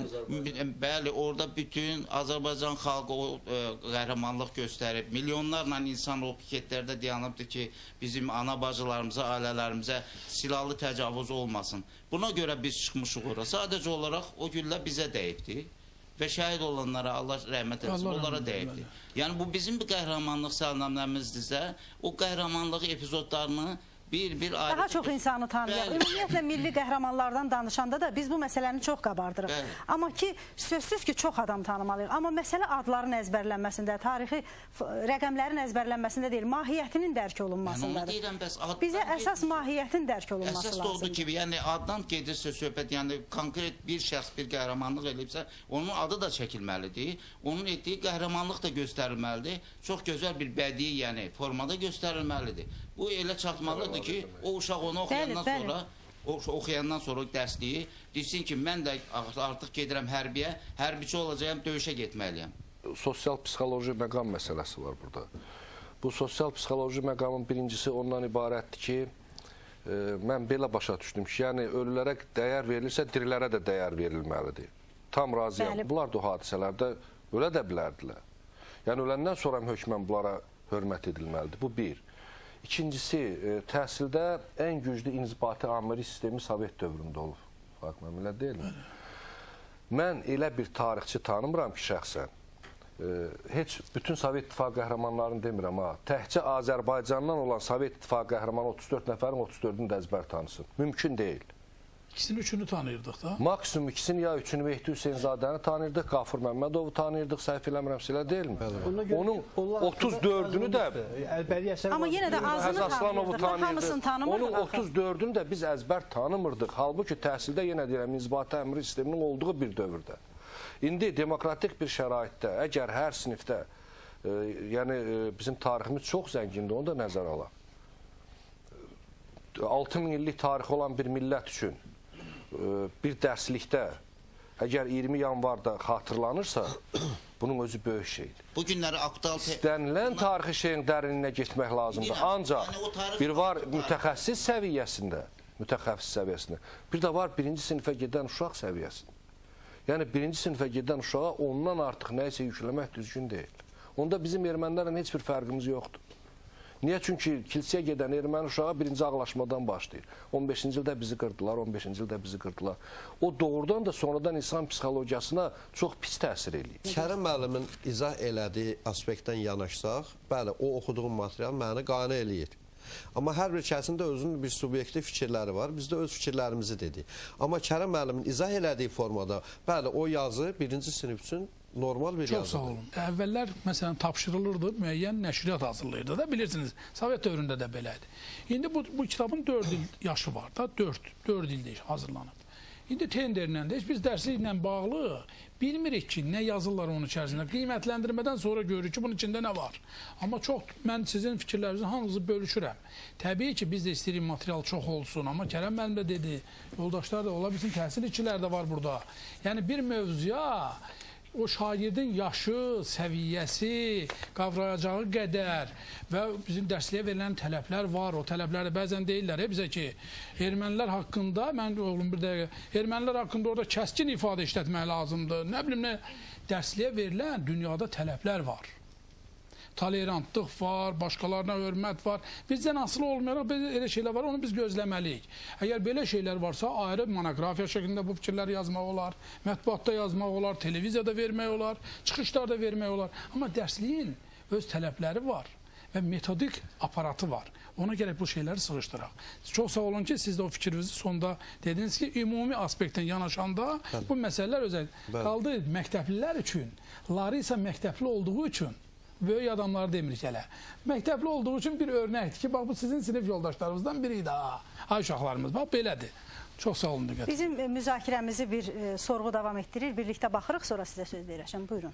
Bəli, orada bütün Azərbaycan xalqı qəhrəmanlıq göstərib, milyonlarla insan o piketlərdə dayanıbdır ki, bizim ana bacılarımıza, ailələrimizə silahlı təcavüz olmasın. Buna görə biz çıxmışıq ora. Sadəcə olaraq o güllə bizə dəyibdir və şəhid olanlara Allah rəhmət etsin, onlara dəyibdir. Yəni bu bizim bir qəhrəmanlıq səlnəmləmizdirsə, o qəhrəmanlıq epizodlarını bir ayrı... Daha çox insanı tanıyaq. Ümumiyyətlə, milli qəhrəmanlardan danışanda da biz bu məsələni çox qabardırıq. Amma ki, sözsüz ki, çox adam tanımalıyıq. Amma məsələ adların əzbərlənməsində, tarixi rəqəmlərin əzbərlənməsində deyil, mahiyyətinin dərk olunmasındadır. Bizə əsas mahiyyətin dərk olunması lazımdır. Əsas da odur ki, yəni addan gedirsə söhbət, yəni konkret bir şəxs bir qəhrəmanlıq edibsə, onun adı da çəkilməlidir, onun etdiyi qəhrəmanlıq da göstərilməlidir, çox gözəl bir bədii, yəni formada göstərilməlidir. Bu elə çatmalıdır ki, o uşaq onu oxuyandan sonra dərsliyi deyilsin ki, mən də artıq gedirəm hərbiyə, hərbiçi olacağım, döyüşə getməliyəm. Sosial-psixoloji məqam məsələsi var burada. Bu sosial-psixoloji məqamın birincisi ondan ibarətdir ki, mən belə başa düşdüm ki, yəni ölülərə dəyər verilirsə, dirilərə də dəyər verilməlidir. Tam razıyam. Bunlar da o hadisələrdə ölə də bilərdilər. Yəni öləndən sonra hökmən bunlara hörmət edilməlidir. Bu bir. İkincisi, təhsildə ən güclü inzibati amiri sistemi Sovet dövründə olub. Fatma, elə deyilmi? Mən elə bir tarixçi tanımıram ki, şəxsən. Heç bütün Sovet İttifaqı qəhrəmanlarını demirəm, təhcə Azərbaycandan olan Sovet İttifaqı qəhrəmanı 34 nəfərin 34-ünü də əzbər tanısın. Mümkün deyil. İkisini, üçünü tanıyırdıq da. Maksimum ikisini ya üçünü Mehdi Hüseynzadəni tanıyırdıq, Qafur Məmmədovu tanıyırdıq, səhv eləmirəmsə elə deyilmi? Onun 34-ünü də amma yenə də azını tanıyırdıq, hamısını tanımırdıq. Onun 34-ünü də biz əzbər tanımırdıq. Halbuki təhsildə yenə deyirəm, inzibati əmri sisteminin olduğu bir dövrdə. İndi demokratik bir şəraitdə, əgər hər sinifdə, yəni bizim tariximiz çox zəngindir, onu da nəzərə alaq. 6000 illik tarixi olan bir millət üçün bir dərslikdə əgər 20 yanvarda xatırlanırsa, bunun özü böyük şeydir. Bu günləri aktual... İstənilən tarixi şeyin dərinlinə getmək lazımdır. Ancaq bir var mütəxəssis səviyyəsində, bir də var birinci sinifə gedən uşaq səviyyəsində. Yəni birinci sinifə gedən uşağa ondan artıq nəyisə yükləmək düzgün deyil. Onda bizim ermənilərlə heç bir fərqimiz yoxdur. Niyə? Çünki kilsəyə gedən erməni uşağı birinci ağlaşmadan başlayır. 15-ci ildə bizi qırdılar, 15-ci ildə bizi qırdılar. O doğrudan da sonradan insan psixologiyasına çox pis təsir eləyir. Kərim müəllimin izah elədiyi aspektdən yanaşsaq, bəli, o oxuduğum material məni qane eləyir. Amma hər bir kəsin də özünün bir subyektiv fikirləri var. Biz də öz fikirlərimizi dedik. Amma Kərim müəllimin izah elədiyi formada, bəli, o yazı birinci sinif üçün normal bir yazıdır. Çox sağ olun. Əvvəllər, məsələn, tapşırılırdı, müəyyən nəşriyyat hazırlayırdı da, bilirsiniz, Sovet dövründə də belədir. İndi bu kitabın 4 il yaşı var da, 4 ildə hazırlanıb. İndi tenderlə də biz dərsliklə bağlı bilmirik ki, nə yazırlar onun içərisində. Qiymətləndirmədən sonra görürük ki, bunun içində nə var. Amma mən sizin fikirlərinizin hamınızı bölüşürəm. Təbii ki, biz də istəyirik material çox olsun, amma Kərəm müəllim də dedi, yoldaşlar da ola bilsin, təhsil işçilər də var burada. Yəni bir mövzuya o şagirdin yaşı, səviyyəsi, qavrayacağı qədər və bizim dərsliyə verilən tələblər var. O tələbləri bəzən deyirlər bizə ki, ermənilər haqqında, mən oğlum bir dəqiqə, ermənilər haqqında orada kəskin ifadə işlətmək lazımdır. Nə bilim, dərsliyə verilən dünyada tələblər var. Tolerantlıq var, başqalarına hörmət var. Bizdən asılı olmayaraq elə şeylər var, onu biz gözləməliyik. Əgər belə şeylər varsa, ayrı monografiya şəklində bu fikirləri yazmaq olar, mətbuatda yazmaq olar, televiziyada vermək olar, çıxışlarda vermək olar. Amma dərsliyin öz tələbləri var. və metodik aparatı var. Ona gərək bu şeyləri sığışdıraq. Çox sağ olun ki, siz də o fikrinizi sonda dediniz ki, ümumi aspektdən yanaşanda bu məsələlər özəl qaldı məktəblilər üçün. Larisa məktəbli olduğu üçün, böyük adamları demirik hələ. Məktəbli olduğu üçün bir örnəkdir ki, bax bu sizin sinif yoldaşlarımızdan biri idi. Ay uşaqlarımız, bax belədir. Çox sağ olun. Bizim müzakirəmizi bir sorğu davam etdirir. Birlikdə baxırıq, sonra sizə söz verəcəm. Buyurun.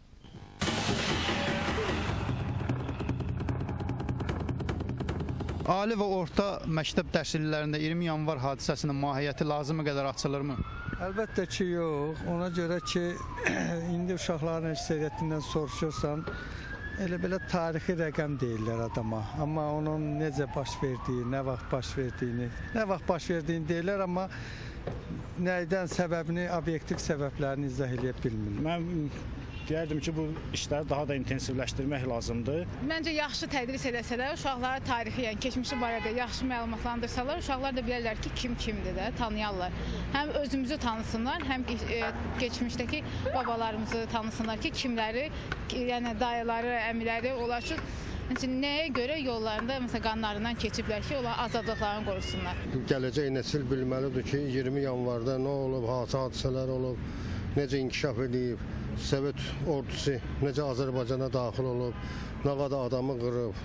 Ali və orta məktəb təhsillərində 20 yanvar hadisəsinin mahiyyəti lazımı qədər açılırmı? Əlbəttə ki, yox. Ona görə ki, indi uşaqların əksəriyyətindən soruşursan, elə belə tarixi rəqəm deyirlər adama. Amma onun necə baş verdiyi, nə vaxt baş verdiyini deyirlər, amma nəydən səbəbini, obyektiv səbəblərini izah edə bilmirlər. Mən deyərdim ki, bu işləri daha da intensivləşdirmək lazımdır. Məncə yaxşı tədris edəsələr, uşaqlara tarixi, yəni keçmişi barədə yaxşı məlumatlandırsalar, uşaqlar da bilərlər ki, kim kimdir də, tanıyarlar. Həm özümüzü tanısınlar, həm keçmişdəki babalarımızı tanısınlar ki, kimləri, yəni dayıları, əmiləri, onlar üçün nəyə görə yollarında, məsələn, qanlarından keçiblər ki, onlar azadlıqlarını qorusunlar. Gələcək nəsil bilməlidir ki, 20 yanvarda nə olub, hadisələr olub, necə inkişaf edib, Sovet ordusu necə Azərbaycana daxil olub, nə qədər adamı qırıb.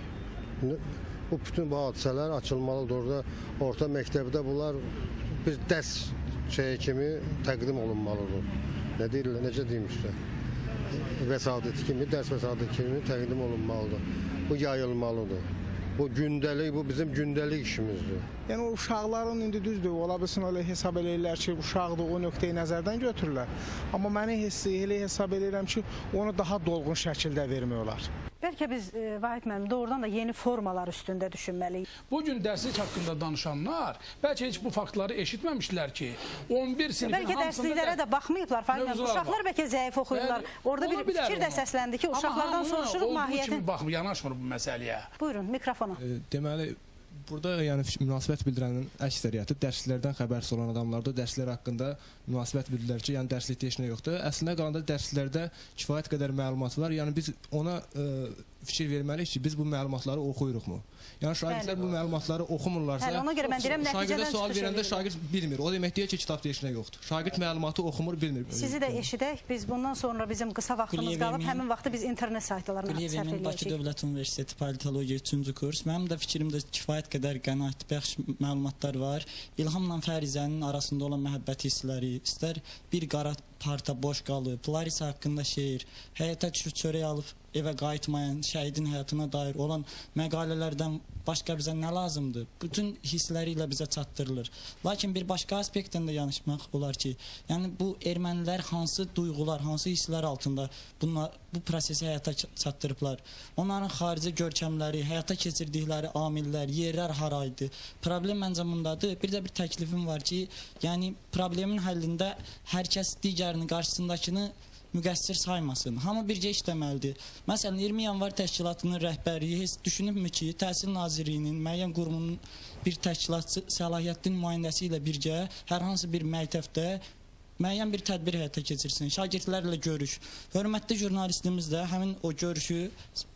Bütün bu hadisələr açılmalıdır. Orada orta məktəbdə bunlar bir dərs şeyi kimi təqdim olunmalıdır. Necə deyim sizə? Vəsadət kimi, dərs vəsadət kimi təqdim olunmalıdır. Bu yayılmalıdır. Bu gündəlik, bu bizim gündəlik işimizdir. Yəni o uşaqların indi düzdür, ola bilsin öyle hesab eləyirlər ki, uşaqdır, o nöqteyi nəzərdən götürürlər. Amma mən elə hesab eləyirəm ki, onu daha dolğun şəkildə vermək olar. Bəlkə biz Vahid müəllim doğrudan da yeni formalar üstündə düşünməliyik. Bugün dərslik haqqında danışanlar bəlkə heç bu faktları eşitməmişdilər ki, 11 sinifin bəlkə dərsliklərə də baxmayıblar. Uşaqlar bəlkə zəif oxuyurlar. Orada bir fikir də səsləndi ki, uşaqlardan soruşuruq mahiyyətin. Olduğu kimi yanaşmır bu məsələyə. Buyurun, mikrofona. Deməli, burada yəni münasibət bildirənin əksəriyyəti dərslərdən xəbərsiz olan adamlardır. Dərslər haqqında münasibət bildirlər ki, yəni dərslikdə heç nə yoxdur. Əslində qalanda dərslərdə kifayət qədər məlumat var. Yəni biz ona fikir verməliyik ki, biz bu məlumatları oxuyuruqmu? Yəni şagirdlər bu məlumatları oxumurlarsa, şagirdə sual verəndə şagird bilmir. O demək deyir ki, kitabda heç nə yoxdur. Şagird məlumatı oxumur, bilmir. Sizi də eşidək. Biz bundan sonra bizim qısa vaxtımız qalıb, həmin vaxtı biz internet saytlarına sərf edəcəyik. Bakı Dövlət Universiteti Politologiya 3-cü kurs. Mənim də fikrimdə kifayət qədər qənaətbəxş məlumatlar var. İlhamla Fərizənin arasında olan məhəbbət hissləri, istər bir qara parta boş qalıb, Larisa haqqında şeir, həyata düşüb çörək alıb evə qayıtmayan, şəhidin həyatına dair olan məqalələrdən başqa bizə nə lazımdır? Bütün hissləri ilə bizə çatdırılır. Lakin bir başqa aspektdən də danışmaq olar ki, yəni bu ermənilər hansı duyğular, hansı hisslər altında bu prosesi həyata çatdırıblar? Onların xarici görkəmləri, həyata keçirdikləri amillər, yerlər haraydı? Problem məncə bundadır. Bir də bir təklifim var ki, yəni problemin həllində hər kəs digərinin qarşısındakını müqəssir saymasın. Hamı bircə işləməlidir. Məsələn, 20 yanvar təşkilatının rəhbəri heç düşünübmü ki, Təhsil Nazirliyinin müəyyən qurumunun bir təşkilatçı səlahiyyətli nümayəndəsi ilə birgə hər hansı bir məktəbdə müəyyən bir tədbir həyata keçirsin, şagirdlərlə görüş. Hörmətli jurnalistimiz də həmin o görüşü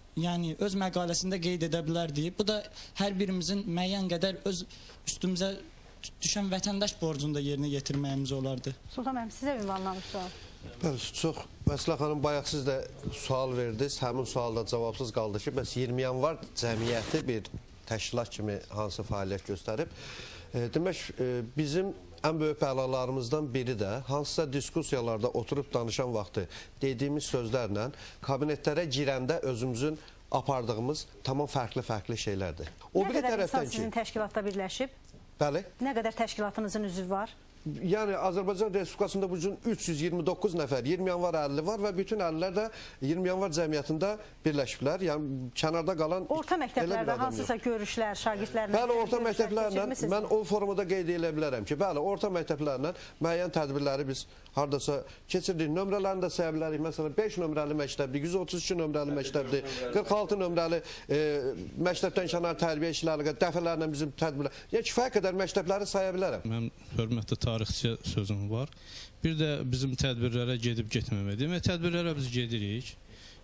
öz məqaləsində qeyd edə bilərdi. Bu da hər birimizin müəyyən qədər öz üstümüzə düşən vətəndaş borcunu da yerinə yetirməyimiz olardı. Sultan müəllim, sizə ünvanlanmış sual. Bəli, çox. Məsələ xanım, bayaq siz də sual verdiniz, həmin sualda cavabsız qaldı ki, bəs 20 yanvar cəmiyyəti bir təşkilat kimi hansı fəaliyyət göstərib? Demək, bizim ən böyük bəlalarımızdan biri də hansısa diskussiyalarda oturub danışan vaxtı dediyimiz sözlərlə kabinetlərə girəndə özümüzün apardığımız tamam fərqli şeylərdir. Nə qədər insan sizin təşkilatda birləşib? Bəli. Nə qədər təşkilatınızın üzvü var? Yəni Azərbaycan Respublikasında bu gün 329 nəfər 20 yanvar 50 var və bütün 50-lər də 20 yanvar cəmiyyətində birləşiblər. Yəni kənarda qalan orta məktəblərdə hansısa görüşlər, şagirdlərlə. Bəli, orta məktəblərlə mən o forumda qeyd edə bilərəm ki, bəli, orta məktəblərlə müəyyən tədbirləri biz hardasa keçirdik. Nömrələrini də saya bilərik. Məsələn, 5 nömrəli məktəbdir, 132 nömrəli məktəbdir, 46 nömrəli məktəbdən kənar tərbiyə işləri, dəfələrlə bizim tədbirlər. Yəni kifayət qədər məktəbləri saya bilərəm. Mən hörmətli tarixçi sözüm var. Bir də bizim tədbirlərə gedib getməmək. Demək, tədbirlərə biz gedirik.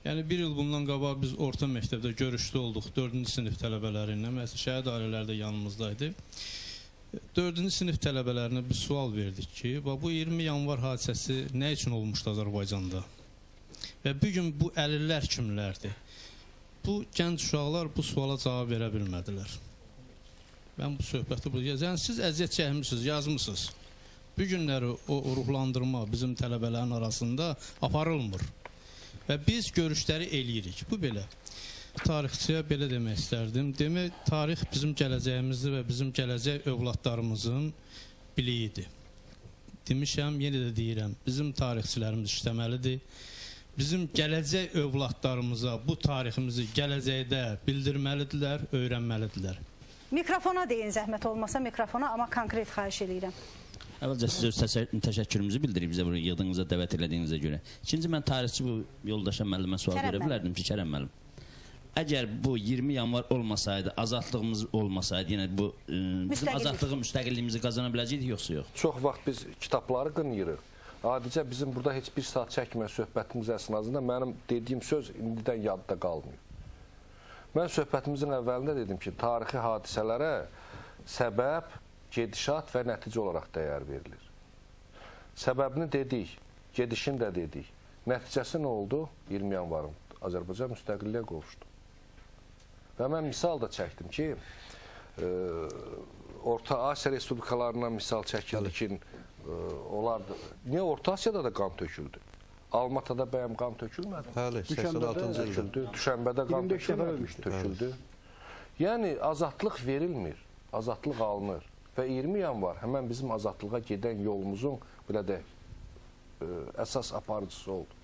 Yəni bir il bundan qabaq biz orta məktəbdə görüşdə olduq 4-cü sinif tələbələri ilə. Məsələn, şəhid ailələri də yanımızdaydı. 4-cü sinif tələbələrinə bir sual verdik ki, bu 20 yanvar hadisəsi nə üçün olmuşdu Azərbaycanda? Və bugün bu əlillər kimlərdir? Bu gənc uşaqlar bu suala cavab verə bilmədilər. Mən bu söhbəti burada... Yəni siz əziyyət çəkmişsiniz, yazmışsınız. Bu günləri o ruhlandırma bizim tələbələrin arasında aparılmır. Və biz görüşləri eləyirik. Bu belə. Tarixçiyə belə demək istərdim. Demək, tarix bizim gələcəyimizdir və bizim gələcək övladlarımızın biliyidir. Demişəm, yenə də deyirəm, bizim tarixçilərimiz işləməlidir. Bizim gələcək övladlarımıza bu tariximizi gələcəkdə bildirməlidirlər, öyrənməlidirlər. Mikrofona deyin, zəhmət olmasa mikrofona, amma konkret xahiş edirəm. Əvvəlcə sizə öz təşəkkürümüzü bildirib bizə buraya yığdığınıza, dəvət elədiyinizə görə. İkinci, mən tarixçi bu yoldaşa müəllimə sual verə bilərdim ki, Kərəm müəllim. Əgər bu 20 yanvar olmasaydı, azadlığımız olmasaydı, yenə bu bizim azadlığı, müstəqilliyimizi qazana biləcəkdik, yoxsa yox? Çox vaxt biz kitabları qınıyırıq. Adicə bizim burada heç bir saat çəkmə söhbətimiz əsnasında mənim dediyim söz indidən yadda qalmıyor. Mən söhbətimizin əvvəlində dedim ki, tarixi hadisələrə səbəb, gedişat və nəticə olaraq dəyər verilir. Səbəbini dedik, gedişini də dedik. Nəticəsi nə oldu? 20 yanvarın Azərbaycan müstəqilliyə qovuşdu. Və mən misal da çəkdim ki, Orta Asiya respublikalarından misal çəkildi ki, niyə Orta Asiyada da qan töküldü? Almatada bəyəm qan tökülmədi? Bəli, 86-cı ildə. Düşənbədə qan töküldü. Yəni, azadlıq verilmir, azadlıq alınır. Və 20 yanvar həmən bizim azadlığa gedən yolumuzun belə də əsas aparıcısı oldu.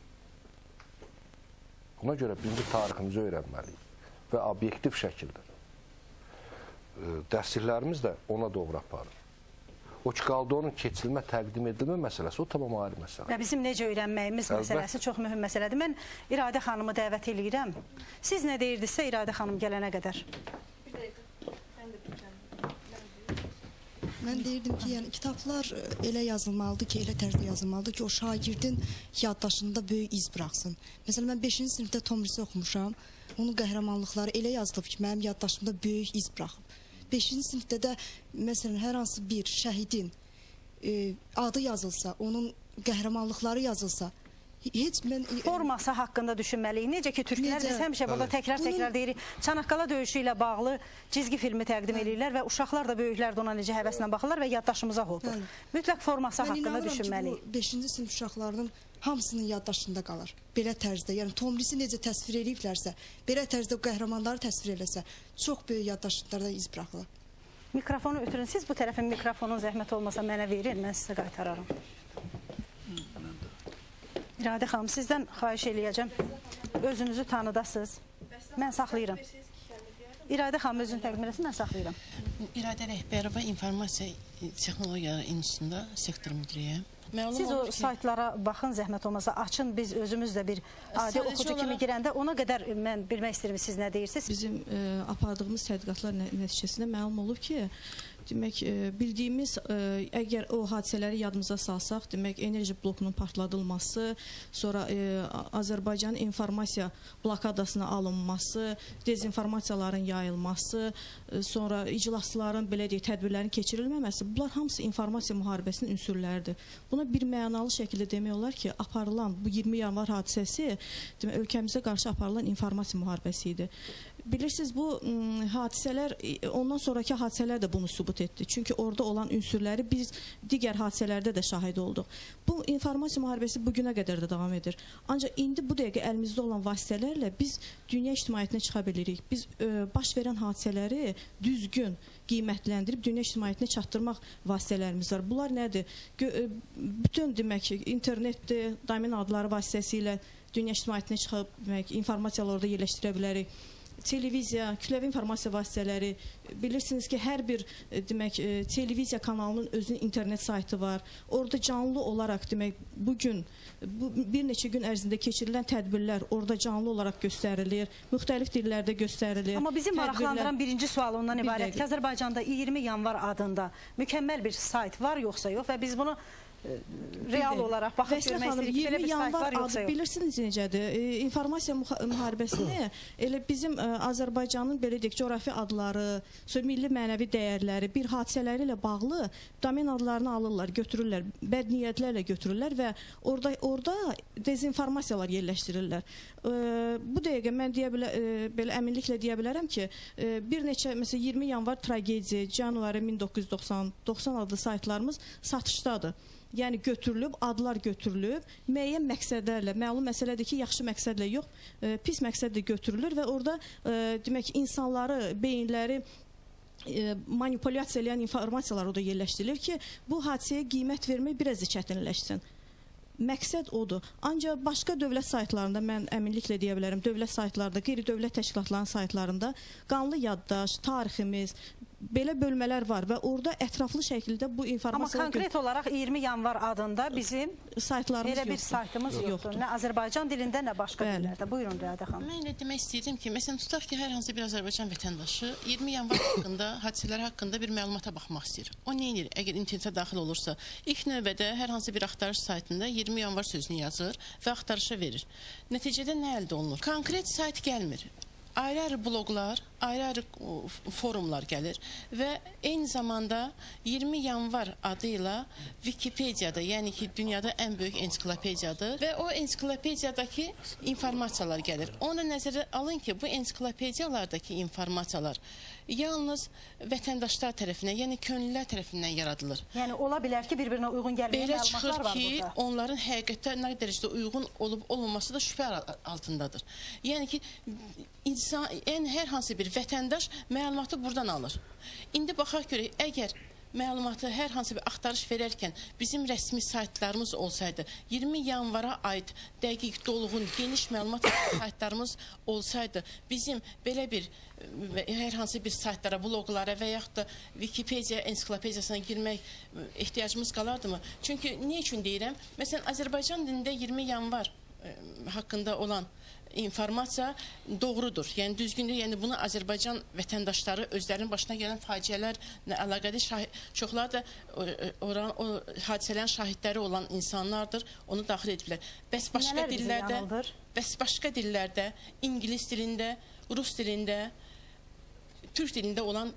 Buna görə biz tariximizi öyrənməliyik və obyektiv şəkildə. Dərsliklərimiz də ona doğru aparır. O ki, qaldı onun keçilmə, təqdim edilmə məsələsi, o tamam ayrı məsələ. Və bizim necə öyrənməyimiz məsələsi çox mühüm məsələdir. Mən İradə xanımı dəvət edirəm. Siz nə deyirdinizsə İradə xanım gələnə qədər? Mən deyirdim ki, yəni kitablar elə yazılmalıdır ki, elə tərzdə yazılmalıdır ki, o şagirdin yaddaşında böyük iz buraxsın. Məsələn, mən 5-ci sinifdə Tomrisi oxumuşam. Onun qəhrəmanlıqları elə yazılıb ki, mənim yaddaşımda böyük iz buraxıb. 5-ci sinifdə də, məsələn, hər hansı bir şəhidin adı yazılsa, onun qəhrəmanlıqları yazılsa, forması haqqında düşünməliyik. Necə ki, türklər biz həmişə burada təkrar deyirik, Çanaqqala döyüşü ilə bağlı cizgi filmi təqdim edirlər və uşaqlar da, böyüklər də ona necə həvəslə baxırlar və yaddaşımıza hopur. Mütləq forması haqqında düşünməliyik. Mən inanıram ki, bu 5-ci sinif uşaqlarının hamısının yaddaşında qalır. Belə tərzdə, yəni Tomrisi necə təsvir ediblərsə, belə tərzdə qəhrəmanları təsvir eləsə, çox böyük yaddaşlardan iz buraxılır. Mikrofonu ötürün. Siz bu tərəfin mikrofonun zəhmət olmasa mənə verin, mən sizə qaytararam. İradə xanım, sizdən xahiş eləyəcəm. Özünüzü tanıdasınız. Mən saxlayıram. İradə xanım özünü təqdim eləsin, mən saxlayıram. İradə Rəhbərova İnformasiya Texnologiyaları İnstitutunda sektor müdürüyəm. Siz o saytlara baxın, zəhmət olmasa açın, biz özümüz də bir adi oxucu kimi girəndə ona qədər mən bilmək istəyirəm, siz nə deyirsiniz? Bizim apardığımız tədqiqatlar nəticəsində məlum olub ki, demək, bildiyimiz, əgər o hadisələri yadımıza salsaq, demək, enerji blokunun partladılması, sonra Azərbaycanın informasiya blokadasına alınması, dezinformasiyaların yayılması, sonra iclasların, belə deyək, tədbirlərin keçirilməməsi, bunlar hamısı informasiya müharibəsinin ünsürləridir. Buna bir mənalı şəkildə demək olar ki, aparılan bu 20 yanvar hadisəsi, demək, ölkəmizə qarşı aparılan informasiya müharibəsi idi. Bilirsiniz, bu hadisələr, ondan sonraki hadisələr də bunu sübut etdi. Çünki orada olan ünsürləri biz digər hadisələrdə də şahid olduq. Bu informasiya müharibəsi bugünə qədər də davam edir. Ancaq indi bu dəqiqə əlimizdə olan vasitələrlə biz dünya ictimaiyyətinə çıxa bilirik. Biz baş verən hadisələri düzgün qiymətləndirib dünya ictimaiyyətinə çatdırmaq vasitələrimiz var. Bunlar nədir? Bütün, demək, internetdir, domen adları vasitəsilə dünya ictimaiyyətinə çıxıb informasiyaları orada yerləşdirə bilərik. Televiziya, kütləvi informasiya vasitələri, bilirsiniz ki, hər bir demək, televiziya kanalının özünün internet saytı var. Orada canlı olaraq, demək, bugün bir neçə gün ərzində keçirilən tədbirlər orada canlı olaraq göstərilir, müxtəlif dillərdə göstərilir. Amma bizi maraqlandıran birinci sual ondan ibarət ki, Azərbaycanda 20 yanvar adında mükəmməl bir sayt var yoxsa yox və biz bunu real olaraq baxıb görmək istəyirik ki, belə bir saytlar yoxsa yox. Bilirsiniz necədir? İnformasiya müharibəsini elə bizim Azərbaycanın belə deyək coğrafi adları, milli mənəvi dəyərləri, bir hadisələri ilə bağlı domen adlarını alırlar, götürürlər, bədniyyətlərlə götürürlər və orada dezinformasiyalar yerləşdirirlər. Bu dəqiqə mən belə əminliklə deyə bilərəm ki, bir neçə, məsələn 20 yanvar tragediya, January 1990 adlı saytlarımız satışdadır. Yəni götürülüb, adlar götürülüb, müəyyən məqsədlərlə, məlum məsələdir ki, yaxşı məqsədlə yox, pis məqsədlə götürülür və orada demək insanları, beyinləri manipulyasiya edən informasiyalar orada yerləşdirilir ki, bu hadisəyə qiymət vermək biraz da çətinləşsin. Məqsəd odur. Ancaq başqa dövlət saytlarında, mən əminliklə deyə bilərəm, dövlət saytlarında, qeyri-dövlət təşkilatlarının saytlarında qanlı yaddaş, tariximiz, belə bölmələr var və orada ətraflı şəkildə bu informasiyalar... Amma konkret olaraq 20 yanvar adında bizim saytlarımız belə bir saytımız yoxdur. Nə Azərbaycan dilində, nə başqa dillərdə. Buyurun Rədə xanım. Mən elə demək istəyirdim ki, məsələn, tutaq ki, hər hansı bir Azərbaycan vətəndaşı 20 yanvar haqqında, hadisələr haqqında bir məlumata baxmaq istəyir. O nə edir? Əgər internetə daxil olursa, ilk növbədə hər hansı bir axtarış saytında 20 yanvar sözünü yazır və axtarışa verir. Nəticədə nə əldə olunur? Konkret sayt gəlmir. Ayrı-ayrı bloqlar, ayrı-ayrı forumlar gəlir və eyni zamanda 20 yanvar adıyla Wikipediyada, yəni ki, dünyada ən böyük ensiklopediyadır və o ensiklopediyadakı informasiyalar gəlir. Onu nəzərə alın ki, bu ensiklopediyalardakı informasiyalar yalnız vətəndaşlar tərəfindən, yəni könüllülər tərəfindən yaradılır. Yəni ola bilər ki, bir-birinə uyğun gəlməyən məlumatlar var burada. Belə çıxır ki, onların həqiqətdə nə dərəcədə uyğun olub-olmaması da şübhə altındadır. Yəni ki, hər hansı bir vətəndaş məlumatı buradan alır. İndi baxaq görək, əgər məlumatı hər hansı bir axtarış verərkən bizim rəsmi saytlarımız olsaydı, 20 yanvara aid dəqiq, dolğun, geniş məlumat saytlarımız olsaydı, bizim belə bir hər hansı bir saytlara, bloqlara və yaxud da Wikipedia ensiklopediyasına girmək ehtiyacımız qalardı mı? Çünki niyə üçün deyirəm? Məsələn, Azərbaycan dilində 20 yanvar haqqında olan informasiya doğrudur. Yəni düzgündür. Yəni bunu Azərbaycan vətəndaşları özlərinin başına gələn faciələrlə əlaqəli çoxları da o hadisələrin şahidləri olan insanlardır. Onu daxil ediblər. Bəs başqa dillərdə, İngilis dilində, Rus dilində, Türk dilində olan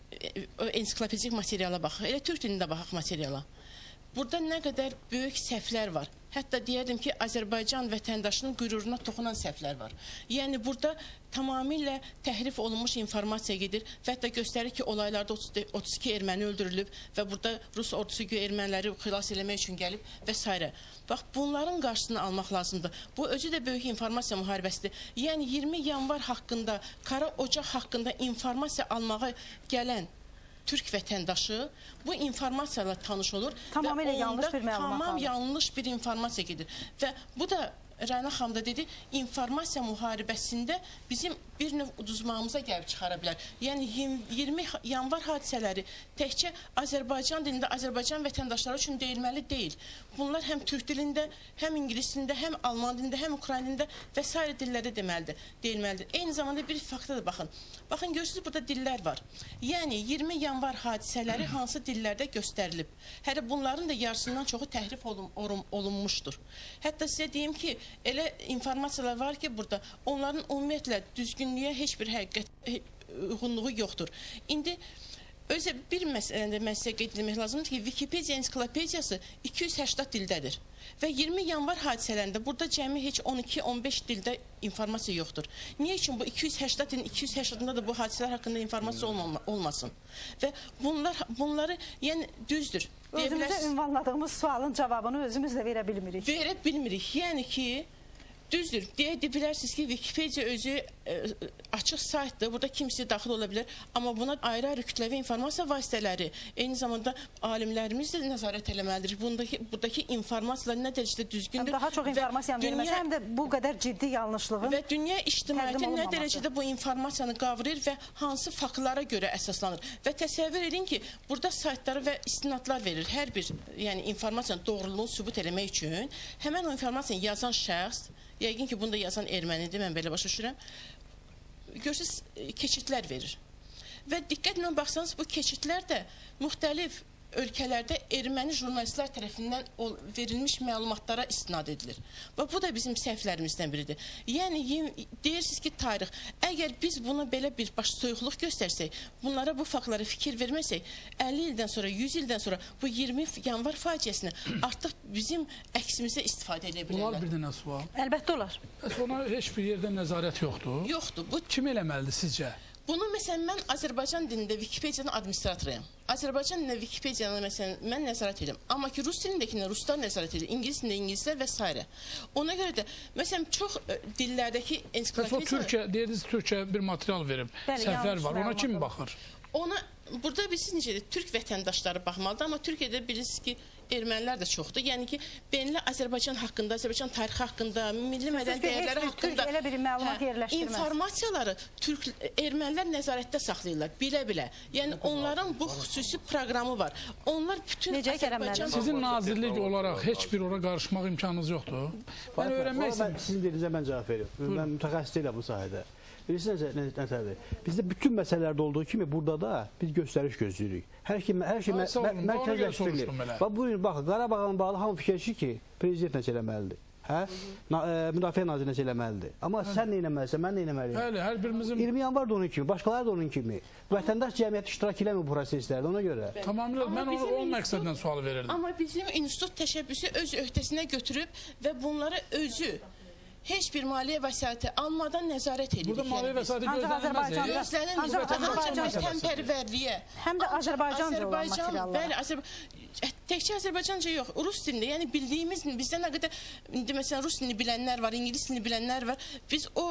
ensiklopedik materiala baxaq. Elə Türk dilində baxaq materiala. Burada nə qədər böyük səhvlər var. Hətta deyərdim ki, Azərbaycan vətəndaşının qüruruna toxunan səhvlər var. Yəni burada tamamilə təhrif olunmuş informasiya gedir və hətta göstərir ki, olaylarda 32 erməni öldürülüb və burada Rus ordusu erməniləri xilas eləmək üçün gəlib və s. Bax, bunların qarşısını almaq lazımdır. Bu özü də böyük informasiya müharibəsidir. Yəni 20 yanvar haqqında, Qara Ocaq haqqında informasiya almağa gələn Türk vətəndaşı bu informasiyalarla tanış olur və onda yanlış bir informasiya gedir. Və bu da Rəna xanım da dedi, informasiya müharibəsində bizim bir növ uduzmağımıza gəlib çıxara bilər. Yəni 20 yanvar hadisələri təkcə Azərbaycan dilində, Azərbaycan vətəndaşları üçün deyilməli deyil. Bunlar həm Türk dilində, həm İngilis dilində, həm Alman dilində, həm Ukrayna dilində və s. dillərdə deyilməlidir. Eyni zamanda bir fakta da baxın. Baxın, görürsünüz, burada dillər var. Yəni 20 yanvar hadisələri hansı dillərdə göstərilib. Hələ bunların da yarısından çoxu təhrif olunmuşdur. Hətta sizə deyim ki, elə informasiyalar var ki, burada onların ümumiyyətlə düzgünlüyə heç bir həqiqət uyğunluğu yoxdur. İndi özə bir məsələndə mən sizə qeyd etmək lazımdır ki, Wikipedia ensiklopediyası 280 dildədir. Və 20 yanvar hadisələrində burada cəmi heç 12-15 dildə informasiya yoxdur. Niyə üçün bu 280 dilin 280-da da bu hadisələr haqqında informasiya olmasın? Və bunları, yəni düzdür. Özümüzə ünvanladığımız sualın cavabını özümüz də verə bilmirik. Verə bilmirik. Yəni ki, düzdür, deyə bilərsiniz ki, Wikipedia özü açıq saytdır, burada kimsə daxil ola bilər, amma buna ayrı-ayrı kütləvi informasiya vasitələri, eyni zamanda alimlərimiz də nəzarət eləməlidir. Buradakı informasiyalar nə dərəcədə düzgündür. Daha çox informasiyanın verilməsi, həm də bu qədər ciddi yanlışlığın və dünya ictimaiyyəti nə dərəcədə bu informasiyanı qavrayır və hansı faktlara görə əsaslanır. Və təsəvvür edin ki, burada saytları və istinadlar verir. Hər bir informasiyanın doğruluğunu sübut eləmək üçün həmən o informasiyanı yazan şəxs, yəqin ki, bunu da yazan ermənidir, mən belə başa düşürəm, görürsünüz, keçidlər verir. Və diqqətlə baxsanız, bu keçidlər də müxtəlif ölkələrdə erməni jurnalistlər tərəfindən verilmiş məlumatlara istinad edilir. Və bu da bizim səhvlərimizdən biridir. Yəni, deyirsiniz ki, tarix, əgər biz buna belə bir baş soyuqluq göstərsək, bunlara bu faktlara fikir verməsək, 50 ildən sonra, 100 ildən sonra bu 20 yanvar faciəsini artıq bizim əksimizə istifadə edə bilərlər. Bunlar bir dənə sual. Əlbəttə olar. Ona heç bir yerdə nəzarət yoxdur. Yoxdur. Kim eləməlidir sizcə? Bunu məsələn mən Azərbaycan dilində Wikipediyanın administratoruyam. Azərbaycan dilində Wikipediyanı məsələn mən nəzarət edirəm. Amma ki Rus dilindəkini ruslar nəzarət edir, İngilis dilində ingilislər və s. Ona görə də məsələn çox dillərdəki ensiklopediya... Türkiyə, deyirsiniz Türkiyə bir material verib, səhvlər var. Ona kim baxır? Ona burada bilirsiniz necədir? Türk vətəndaşları baxmalıdır, amma Türkiyədə bilirsiniz ki ermənilər də çoxdur. Yəni ki, beynlə Azərbaycan haqqında, Azərbaycan tarixi haqqında, milli mədəni dəyərləri haqqında elə bir məlumat yerləşdirməz. İnformasiyaları ermənilər nəzarətdə saxlayırlar, bilə-bilə. Yəni onların bu xüsusi proqramı var. Onlar bütün Azərbaycan... Sizin nazirlik olaraq heç bir ora qarışmaq imkanınız yoxdur. Mən öyrənmək istəyirəm. Sizin dediyinizə mən cavab veriyorum. Mən mütəxəssis deyiləm bu sahədə. Bilirsiniz nəsədir? Bizdə bütün məsələlərdə olduğu kimi burada da biz göstəriş gözləyirik. Hər şey mərkəzləşdirilir. Baxın, Qarabağla bağlı hamı fikirləşir ki, prezident nəsə eləməlidir. Müdafiə naziri nəsə eləməlidir. Amma sən nə eləməlisən, mən nə eləməliyim? Bəli, hər birimizin... 20 yanvar da onun kimi, başqaları da onun kimi. Vətəndaş cəmiyyəti iştirak eləmir bu proseslərdə, ona görə. Tamamilə, mən o məqsədlə sual verirdim. Amma bizim institut təşəbbüsü öz öhdəsinə götürüb və bunları özü heç bir maliyyə vəsaiti almadan nəzarət edirik. Burada maliyyə vəsaiti gözlənilmir. Vətənpərvərliyə. Həm də Azərbaycanca olan materiallar. Bəli, təkcə Azərbaycanca yox, rus dilində. Yəni bildiyimiz, bizdə nə qədər, məsələn, rus dilini bilənlər var, ingilis dilini bilənlər var. Biz o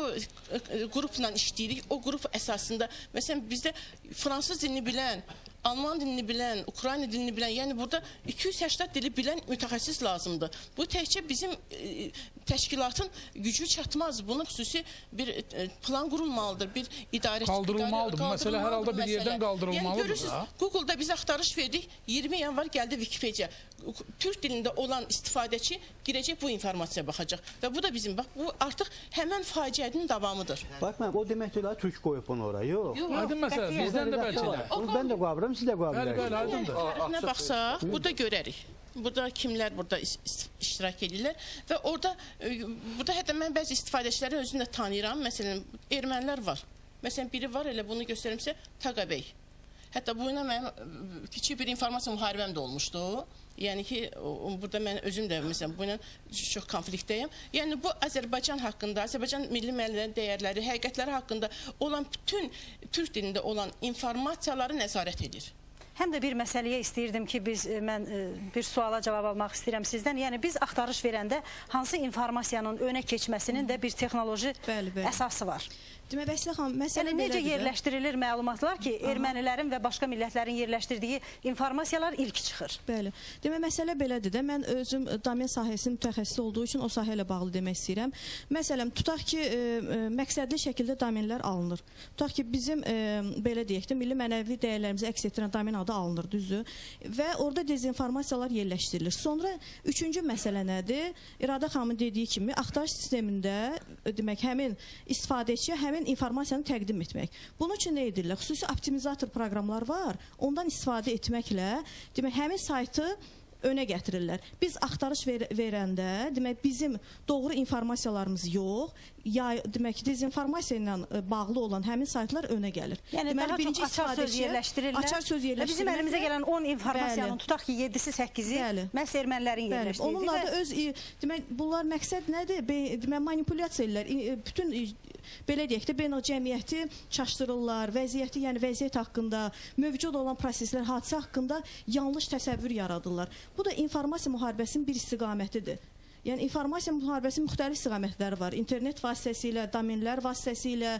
qrupla işləyirik, o qrup əsasında. Məsələn, bizdə fransız dilini bilən, Alman dilini bilən, Ukrayna dilini bilən, yəni burada 280 dili bilən mütəxəssis lazımdır. Bu təkcə bizim təşkilatın gücü çatmaz. Buna xüsusi bir plan qurulmalıdır, bir idarə... Qaldırılmalıdır. Bu məsələ hər halda bir yerdən qaldırılmalıdır. Yəni görürsünüz, Google-da biz axtarış verdik, 20 yanvar gəldi Wikipedia. Türk dilində olan istifadəçi girəcək bu informasiya baxacaq. Və bu da bizim, bax, bu artıq həmən faciənin davamıdır. Bax, mən o demək deyil, Türk qoyub onu oraya, yox. Aydın məsələ, bizdən də bəlkə də. Mən də qoyabilirim, siz də qoyabilirsiniz. Bəli, aydındır. Nə baxsaq, burada görərik. Burada kimlər burada iştirak edirlər və orada hətta mən bəzi istifadəçiləri özümdə tanıyıram. Məsələn, ermənilər var. Məsələn, biri var, elə bunu göstərimsə, Taqabey. Hətta bu ilə mənim kiçik bir informasiya müharibəm də olmuşdu. Yəni ki, burada mən özüm də məsələn, bu ilə çox konfliktdəyim. Yəni bu Azərbaycan haqqında, Azərbaycan milli mədəni dəyərləri, həqiqətləri haqqında olan bütün Türk dilində olan informasiyaları nəzarət edir. Həm də bir məsələyə istəyirdim ki, mən bir suala cavab almaq istəyirəm sizdən. Yəni biz axtarış verəndə hansı informasiyanın önə keçməsinin də bir texnoloji əsası var. Demək, Vəsilə xanım, məsələ yəni, necə yerləşdirilir məlumatlar ki, ermənilərin və başqa millətlərin yerləşdirdiyi informasiyalar ilk çıxır? Bəli. Demək, məsələ belədir də. Mən özüm domen sahəsinin mütəxəssisi olduğu üçün o sahə ilə bağlı demək istəyirəm. Məsələn, tutaq ki, məqsədli şəkildə domenlər alınır. Tutaq ki, bizim, belə deyək də, milli mənəvi dəyərlərimizi əks etdirən domen adı alınır, düzdür? Və orada dezinformasiyalar yerləşdirilir. Sonra üçüncü məsələ nədir? İradə xanımın dediyi kimi, axtarış sistemində, demək, həmin istifadəçiyə həmin informasiyanı təqdim etmək. Bunun üçün nə edirlər? Xüsusi optimizator proqramlar var. Ondan istifadə etməklə, demək, həmin saytı önə gətirirlər. Biz axtarış verəndə, demək, bizim doğru informasiyalarımız yox, demək, dezinformasiya ilə bağlı olan həmin saytlar önə gəlir. Yəni, daha çox açar söz yerləşdirirlər. Açar söz yerləşdirirlər. Bizim əlimizə gələn 10 informasiyanın, tutaq ki, 7-si, 8-i məhz ermənilərin yerləşdirdiyi. Onunla da öz, demək, bunlar məqsəd nədir? Demək, manipulyasiya edirlər. Bütün, belə deyək də, beynəlxalq cəmiyyəti çaşdırırlar, vəziyyəti, yəni vəziyyət haqqında, mövcud olan proseslər, hadisə haqqında yanlış təsəvvür yaradırlar. Bu da informasiya müharibəsinin bir istiqamətidir. Yəni, informasiya müharibəsinin müxtəlif istiqamətləri var. İnternet vasitəsilə, domenlər vasitəsilə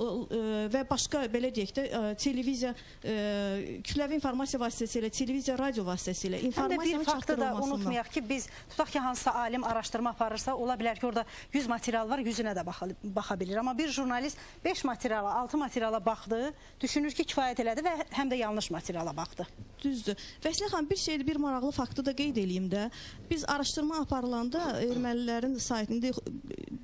və başqa, belə deyək də, televiziya, kütləvi informasiya vasitəsilə, televiziya, radio vasitəsilə informasiyanın çatdırılmasından. Həm də bir faktı da unutmayaq ki, biz, tutaq ki, hansısa alim araşdırma aparırsa, ola bilər ki, orada 100 material var, 100-ünə də baxa bilir. Amma bir jurnalist 5 materiala, 6 materiala baxdı, düşünür ki, kifayət elədi və həm də yanlış materiala baxdı. Düzdür. Vəsilə xanım, bir şeydir, bir maraqlı faktı da qeyd edeyim də. Biz araşdırma aparılanda ermənilərin saytında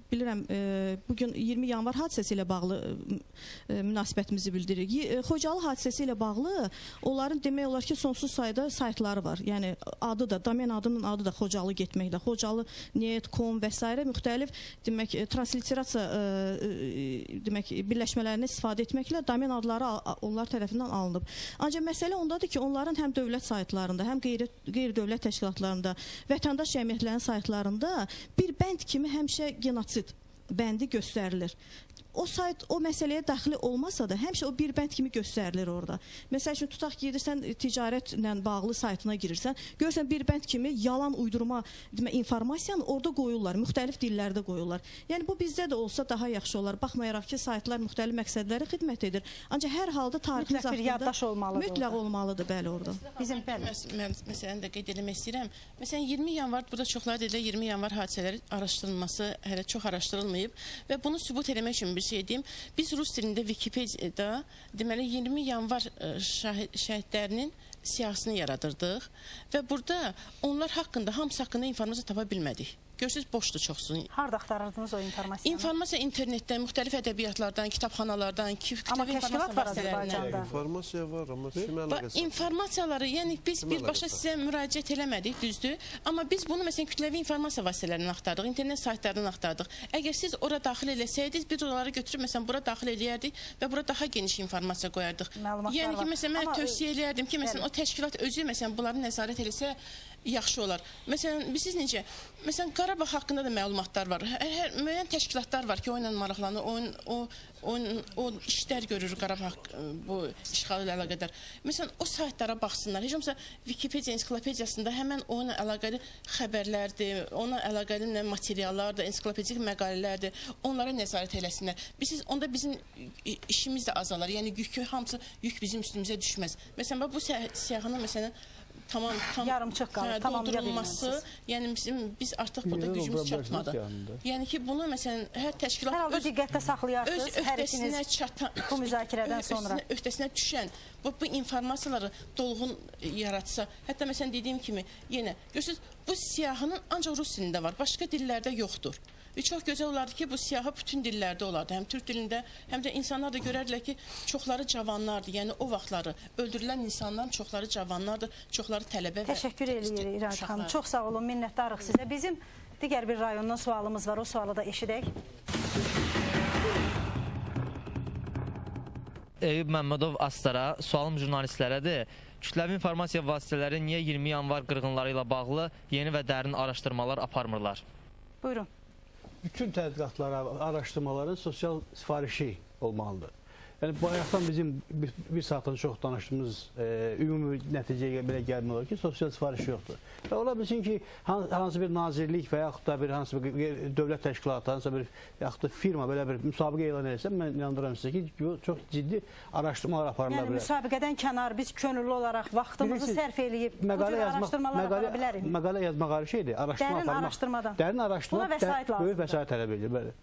bilirəm, bugün 20 yanvar hadisəsi ilə bağlı münasibətimizi bildiririk. Xocalı hadisəsi ilə bağlı onların demək olar ki, sonsuz sayda saytları var. Yəni adı da, domen adının adı da Xocalı getməklə, Xocalı net.com və s. müxtəlif demək transliterasiya demək birləşmələrini istifadə etməklə domen adları onlar tərəfindən alınıb. Ancaq məsələ ondadır ki, onların həm dövlət saytlarında, həm qeyri-dövlət təşkilatlarında, vətəndaş cəmiyyətlərinin saytlarında bir bənd kimi həmişə genosid bəndi göstərilir. O sayt o məsələyə daxil olmasa da həmişə o bir bənd kimi göstərilir orada. Məsəl üçün tutaq ki, gedirsən ticarətlə bağlı saytına girirsən, görürsən bir bənd kimi yalan uydurma informasiyanı orada qoyurlar, müxtəlif dillərdə qoyurlar. Yəni bu bizdə də olsa daha yaxşı olar. Baxmayaraq ki, saytlar müxtəlif məqsədlərə xidmət edir. Ancaq hər halda tariximiz haqqında mütləq olmalıdır, bəli orada. Bizim bəli. Məsələn də qeyd etmək istəyirəm. Məsələn 20 yanvar burada çoxları dedilər 20 yanvar hadisələri araşdırılması hələ çox araşdırılmayıb və bunu sübut etmək üçün bir şey deyim. Biz rus dilində Wikipediyada deməli 20 yanvar şəhidlərinin siyahısını yaradırdıq və burada onlar haqqında, hamısı haqqında informasiya tapa bilmədik. Görürsünüz, boşdur çoxsun. Harada axtarırdınız o informasiyanı? İnformasiya internetdən, müxtəlif ədəbiyyatlardan, kitabxanalardan, amma təşkilat var Azərbaycanda. İnformasiya var, amma kimə əlaqəsi? İnformasiyaları, yəni biz birbaşa sizə müraciət eləmədik, düzdür. Amma biz bunu məsələn kütləvi informasiya vasitələrindən axtardıq, internet saytlarından axtardıq. Əgər siz ora daxil eləsəydiniz, biz onları götürüb məsələn bura daxil eləyərdik və bura daha geniş informasiya qoyardıq. Yəni ki, məsələn mən tövsiyə eləyərdim ki, məsələn o təşkilat özü məsələn bunları nəzarət eləsə yaxşı olar. Məsələn, siz necə? Məsələn, Qarabağ haqqında da məlumatlar var. Müəyyən təşkilatlar var ki, o ilə maraqlanır, o işlər görür Qarabağ bu işğal ilə əlaqədar. Məsələn, o saytlara baxsınlar. Heç olmasa Wikipediya ensiklopediyasında həmən onunla əlaqəli xəbərlərdir, onunla əlaqəli materiallardır, ensiklopedik məqalələrdir. Onlara nəzarət eləsinlər. Onda bizim işimiz də azalar. Yəni hamısı yük bizim üstümüzə düşməz. Məsələn, bu siyahının məsələn yarımçıq qalır, doldurulması, yəni biz artıq burada gücümüz çatmadı. Yəni ki, bunu məsələn, hər təşkilat hər halda diqqətdə saxlayarsınız, hər ikiniz bu müzakirədən sonra öhdəsinə düşən bu informasiyaları dolğun yaratsa, hətta məsələn dediyim kimi, yenə görürsünüz, bu siyahının ancaq rus dilində var, başqa dillərdə yoxdur. Çox gözəl olardı ki, bu siyahı bütün dillərdə olardı. Həm türk dilində, həm də insanlar da görərdilər ki, çoxları cavanlardır. Yəni o vaxtları öldürülən insanların çoxları cavanlardır, çoxları tələbə və... Təşəkkür edirik İrad xanım. Çox sağ olun, minnətdarıq sizə. Bizim digər bir rayondan sualımız var, o sualı da eşidək. Eyüp Məmmədov Astara, sualım jurnalistlərədir. Kütləvi informasiya vasitələri niyə 20 yanvar qırğınları ilə bağlı yeni və dərin araşdırmalar aparmırlar? Buyurun. Bütün tədqiqatlara, araşdırmaların sosial sifarişi olmalıdır. Yəni, bayaqdan bizim bir saatdan çox danışdığımız ümumi nəticəyə belə gəlmək olur ki, sosial sifariş yoxdur. Və ola bilsin ki, hansı bir nazirlik və yaxud da bir hansı bir dövlət təşkilatı, hansı bir yaxud da firma belə bir müsabiqə elan edilsə, mən inandıram sizə ki, çox ciddi araşdırmalar aparıla bilər. Yəni, müsabiqədən kənar biz könüllü olaraq vaxtımızı sərf eləyib bu cür araşdırmalar apara bilərik. Məqalə yazmaq ayrı şeydir. Dərin araşdırmadan. Dərin araşdırma böyük vəsait tələb edir, bəli.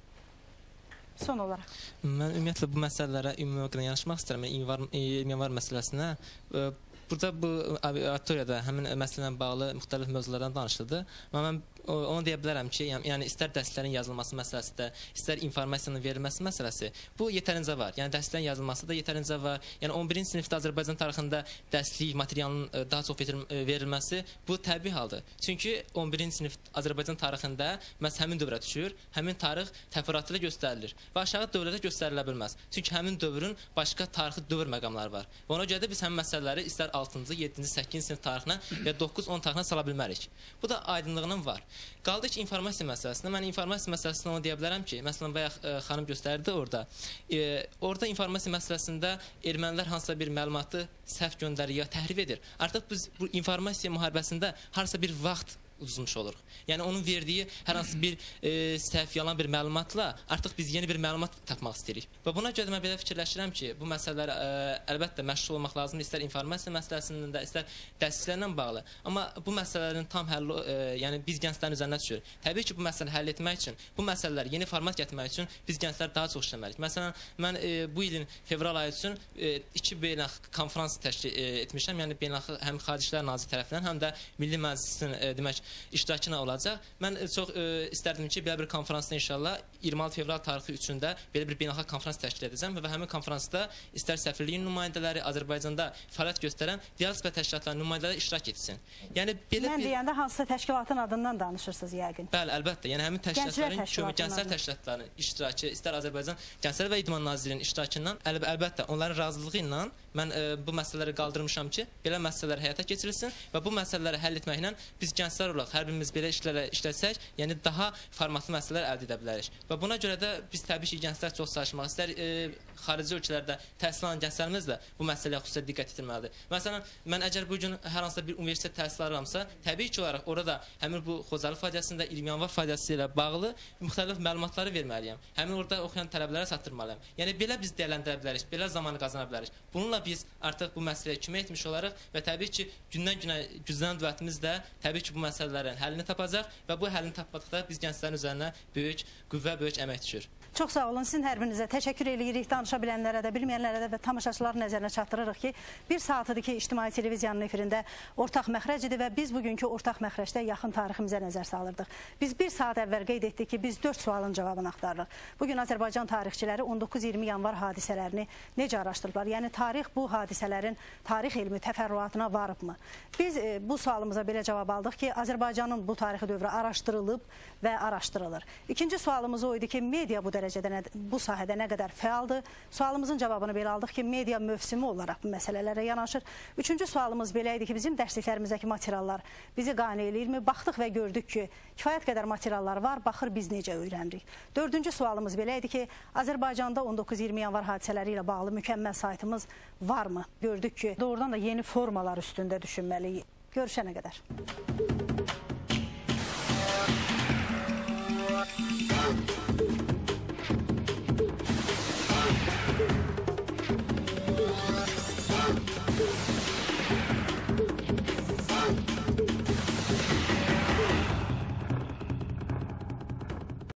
Son olaraq. Mən ümumiyyətlə bu məsələlərə ümumi olaraq yanaşmaq istəyirəm. 20 yanvar məsələsinə. Burada bu auditoriyada həmin məsələ ilə bağlı müxtəlif mövzulardan danışıldı. Amma mən onu deyə bilərəm ki, yəni istər dərslərin yazılması məsələsi də, istər informasiyanın verilməsi məsələsi, bu yetərincə var. Yəni dərslərin yazılması da yetərincə var. Yəni 11-ci sinifdə Azərbaycan tarixində dərslik materialının daha çox verilməsi bu təbii haldır. Çünki 11-ci sinif Azərbaycan tarixində məhz həmin dövrə düşür, həmin tarix təfərrüatlı göstərilir və aşağı dövrdə göstərilə bilməz. Çünki həmin dövrün başqa tarixi dövr məqamları var. Və ona görə də biz həmin məsələləri istər 6-cı, 7-ci, 8-ci sinif tarixinə və 9-10 tarixinə sala bilmərik. Bu da aydınlığının var. Qaldı ki, informasiya məsələsində. Mən informasiya məsələsində onu deyə bilərəm ki, məsələn, bayaq xanım göstərdi orada. Orada informasiya məsələsində ermənilər hansısa bir məlumatı səhv göndərir ya təhrif edir. Artıq biz bu informasiya müharibəsində harasa bir vaxt uduzmuş oluruq. Yəni onun verdiyi hər hansı bir səhv, yalan bir məlumatla artıq biz yeni bir məlumat tapmaq istəyirik. Və buna görə mən belə fikirləşirəm ki, bu məsələlər əlbəttə məşğul olmaq lazımdır, istər informasiya məsələsindən də, istər dərsliklərlə bağlı. Amma bu məsələlərin tam həlli, yəni biz gənclərin üzərinə düşür. Təbii ki, bu məsələni həll etmək üçün, bu məsələlər yeni format gətirmək üçün biz gənclər daha çox işləməliyik. Məsələn, mən bu ilin fevral ayı üçün 2 beynəlxalq konfrans təşkil etmişəm. Yəni beynəlxalq həm Xarici İşlər Nazirliyi tərəfindən, həm də Milli Məclisin demək iştirakına olacaq. Mən çox istərdim ki, belə bir konferansda inşallah 26 fevral tarixi 3-də belə bir beynəlxalq konferans təşkil edəcəm və həmin konferansda istər səfirliyin nümayəndələri, Azərbaycanda fəaliyyət göstərən diaspora təşkilatlarının nümayəndələri iştirak etsin. Yəni belə mən deyəndə hansısa təşkilatın adından danışırsınız yəqin. Bəli, əlbəttə. Yəni həmin təşkilatların gənclər təşkilatlarının iştirakı, istər Azərbaycan Gənclər və İdman Nazirliyinin iştirakından əlbəttə onların razılığı ilə mən bu məsələləri qaldırmışam ki, belə məsələlər həyata keçirilsin və bu məsələləri həll etməklə biz gənclər olaraq hər birimiz belə işləsək, yəni daha formatlı məsələlər əldə edə bilərik. Və buna görə də biz təbii ki, gənclər çox çalışmaq istər, xarici ölkələrdə təhsil alan gənclərimiz də bu məsələyə xüsusilə diqqət etməlidir. Məsələn, mən əgər bugün hər hansısa bir universitet təhsil alıramsa, təbii ki olaraq orada həmin bu Xocalı faciəsində 20 yanvar faciəsi ilə bağlı müxtəlif məlumatları verməliyəm. Həmin orada oxuyan tələbələrə çatdırmalıyam. Yəni belə biz dəyərləndirə bilərik, belə zamanı qazana bilərik. Bununla biz artıq bu məsələyə kömək etmiş olaraq və təbii ki, gündən-günə güclənən dövlətimiz də təbii ki, bu məsələlərin həllini tapacaq və bu həllini tapmadıqda biz gənclərin üzərinə böyük qüvvə, böyük əmək düşür. Çox sağ olun, sizin hər birinizə təşəkkür edirik, danışa bilənlərə də, bilməyənlərə də və tamaşaçıların nəzərinə çatdırırıq ki, bir saatıdır ki, İctimai Televiziyanın efirində ortaq məxrəc idi və biz bugünkü ortaq məxrəcdə yaxın tariximizə nəzər salırdıq. Biz bir saat əvvəl qeyd etdik ki, biz 4 sualın cavabını axtarırıq. Bugün Azərbaycan tarixçiləri 19-20 yanvar hadisələrini necə araşdırırlar? Yəni, tarix bu hadisələrin tarix elmi təfərrüatına varıbmı? Biz bu sualımıza belə cavab aldıq ki, Azərbaycanın bu tarixi dövrü araşdırılıb və araşdırılır. İkinci sualımız o idi ki, media bu sahədə nə qədər fəaldır? Sualımızın cavabını belə aldıq ki, media mövsümü olaraq bu məsələlərə yanaşır. Üçüncü sualımız belə idi ki, bizim dərsliklərimizdəki materiallar bizi qane eləyirmi? Baxdıq və gördük ki, kifayət qədər materiallar var, baxır biz necə öyrənirik. Dördüncü sualımız belə idi ki, Azərbaycanda 19-20 yanvar hadisələri ilə bağlı mükəmməl saytımız varmı? Gördük ki, doğrudan da yeni formalar üstündə düşünməliyik. Görüşənə qədər.